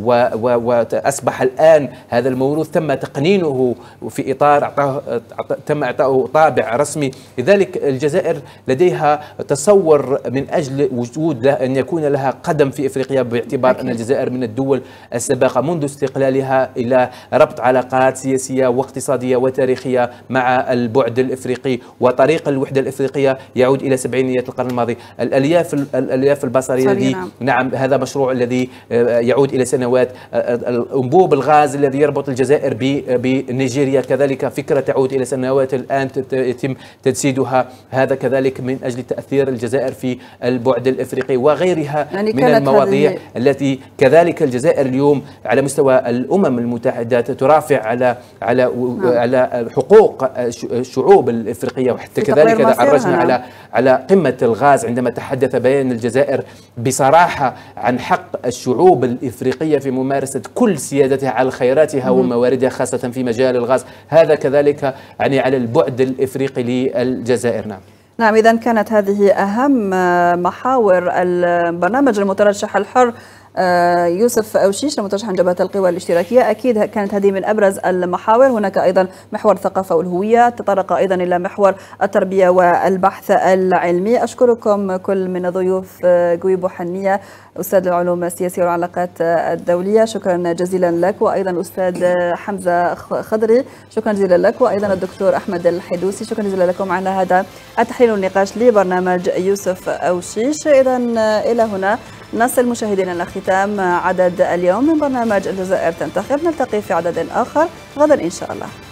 وأصبح الآن هذا الموروث تم تقنينه في إطار أعطاه تم إعطائه طابع رسمي. لذلك الجزائر لديها تصور من أجل وجود أن يكون لها قدم في إفريقيا، باعتبار أن الجزائر من الدول السابقة منذ استقلالها إلى ربط علاقات سياسية واقتصادية وتاريخية مع البعد الإفريقي، وطريق الوحدة الإفريقية يعود إلى سبعينيات القرن الماضي. الألياف الألياف البصرية الذي نعم. نعم هذا مشروع الذي يعود إلى سنوات. أنبوب الغاز الذي يربط الجزائر بنيجيريا كذلك فكرة تعود إلى سنوات، الآن يتم تجسيدها، هذا كذلك من أجل تأثير الجزائر في البعد الإفريقي وغيرها يعني من المواضيع التي كذلك الجزائر اليوم على مستوى الأمم المتحدة ترافع على على نعم. على حقوق الشعوب الإفريقية، وحتى كذلك عرجنا نعم. على على قمة الغاز عندما تحدث بيان الجزائر بصراحة عن حق الشعوب الإفريقية في ممارسة كل سيادتها على خيراتها ومواردها خاصة في مجال الغاز. هذا كذلك يعني على البعد الإفريقي للجزائر. نعم نعم إذا كانت هذه أهم محاور البرنامج المترشح الحر يوسف أوشيش المترشح عن جبهة القوى الاشتراكية. أكيد كانت هذه من أبرز المحاور. هناك أيضا محور الثقافة والهوية، تطرق أيضا إلى محور التربية والبحث العلمي. أشكركم كل من ضيوف قويبو حنية أستاذ العلوم السياسية والعلاقات الدولية، شكرا جزيلا لك، وأيضا أستاذ حمزة خضري شكرا جزيلا لك، وأيضا الدكتور أحمد الحدوسي شكرا جزيلا لكم على هذا التحليل والنقاش لبرنامج يوسف أوشيش. إذا إلى هنا نصل مشاهدينا لختام عدد اليوم من برنامج الجزائر تنتخب. نلتقي في عدد آخر غدا إن شاء الله.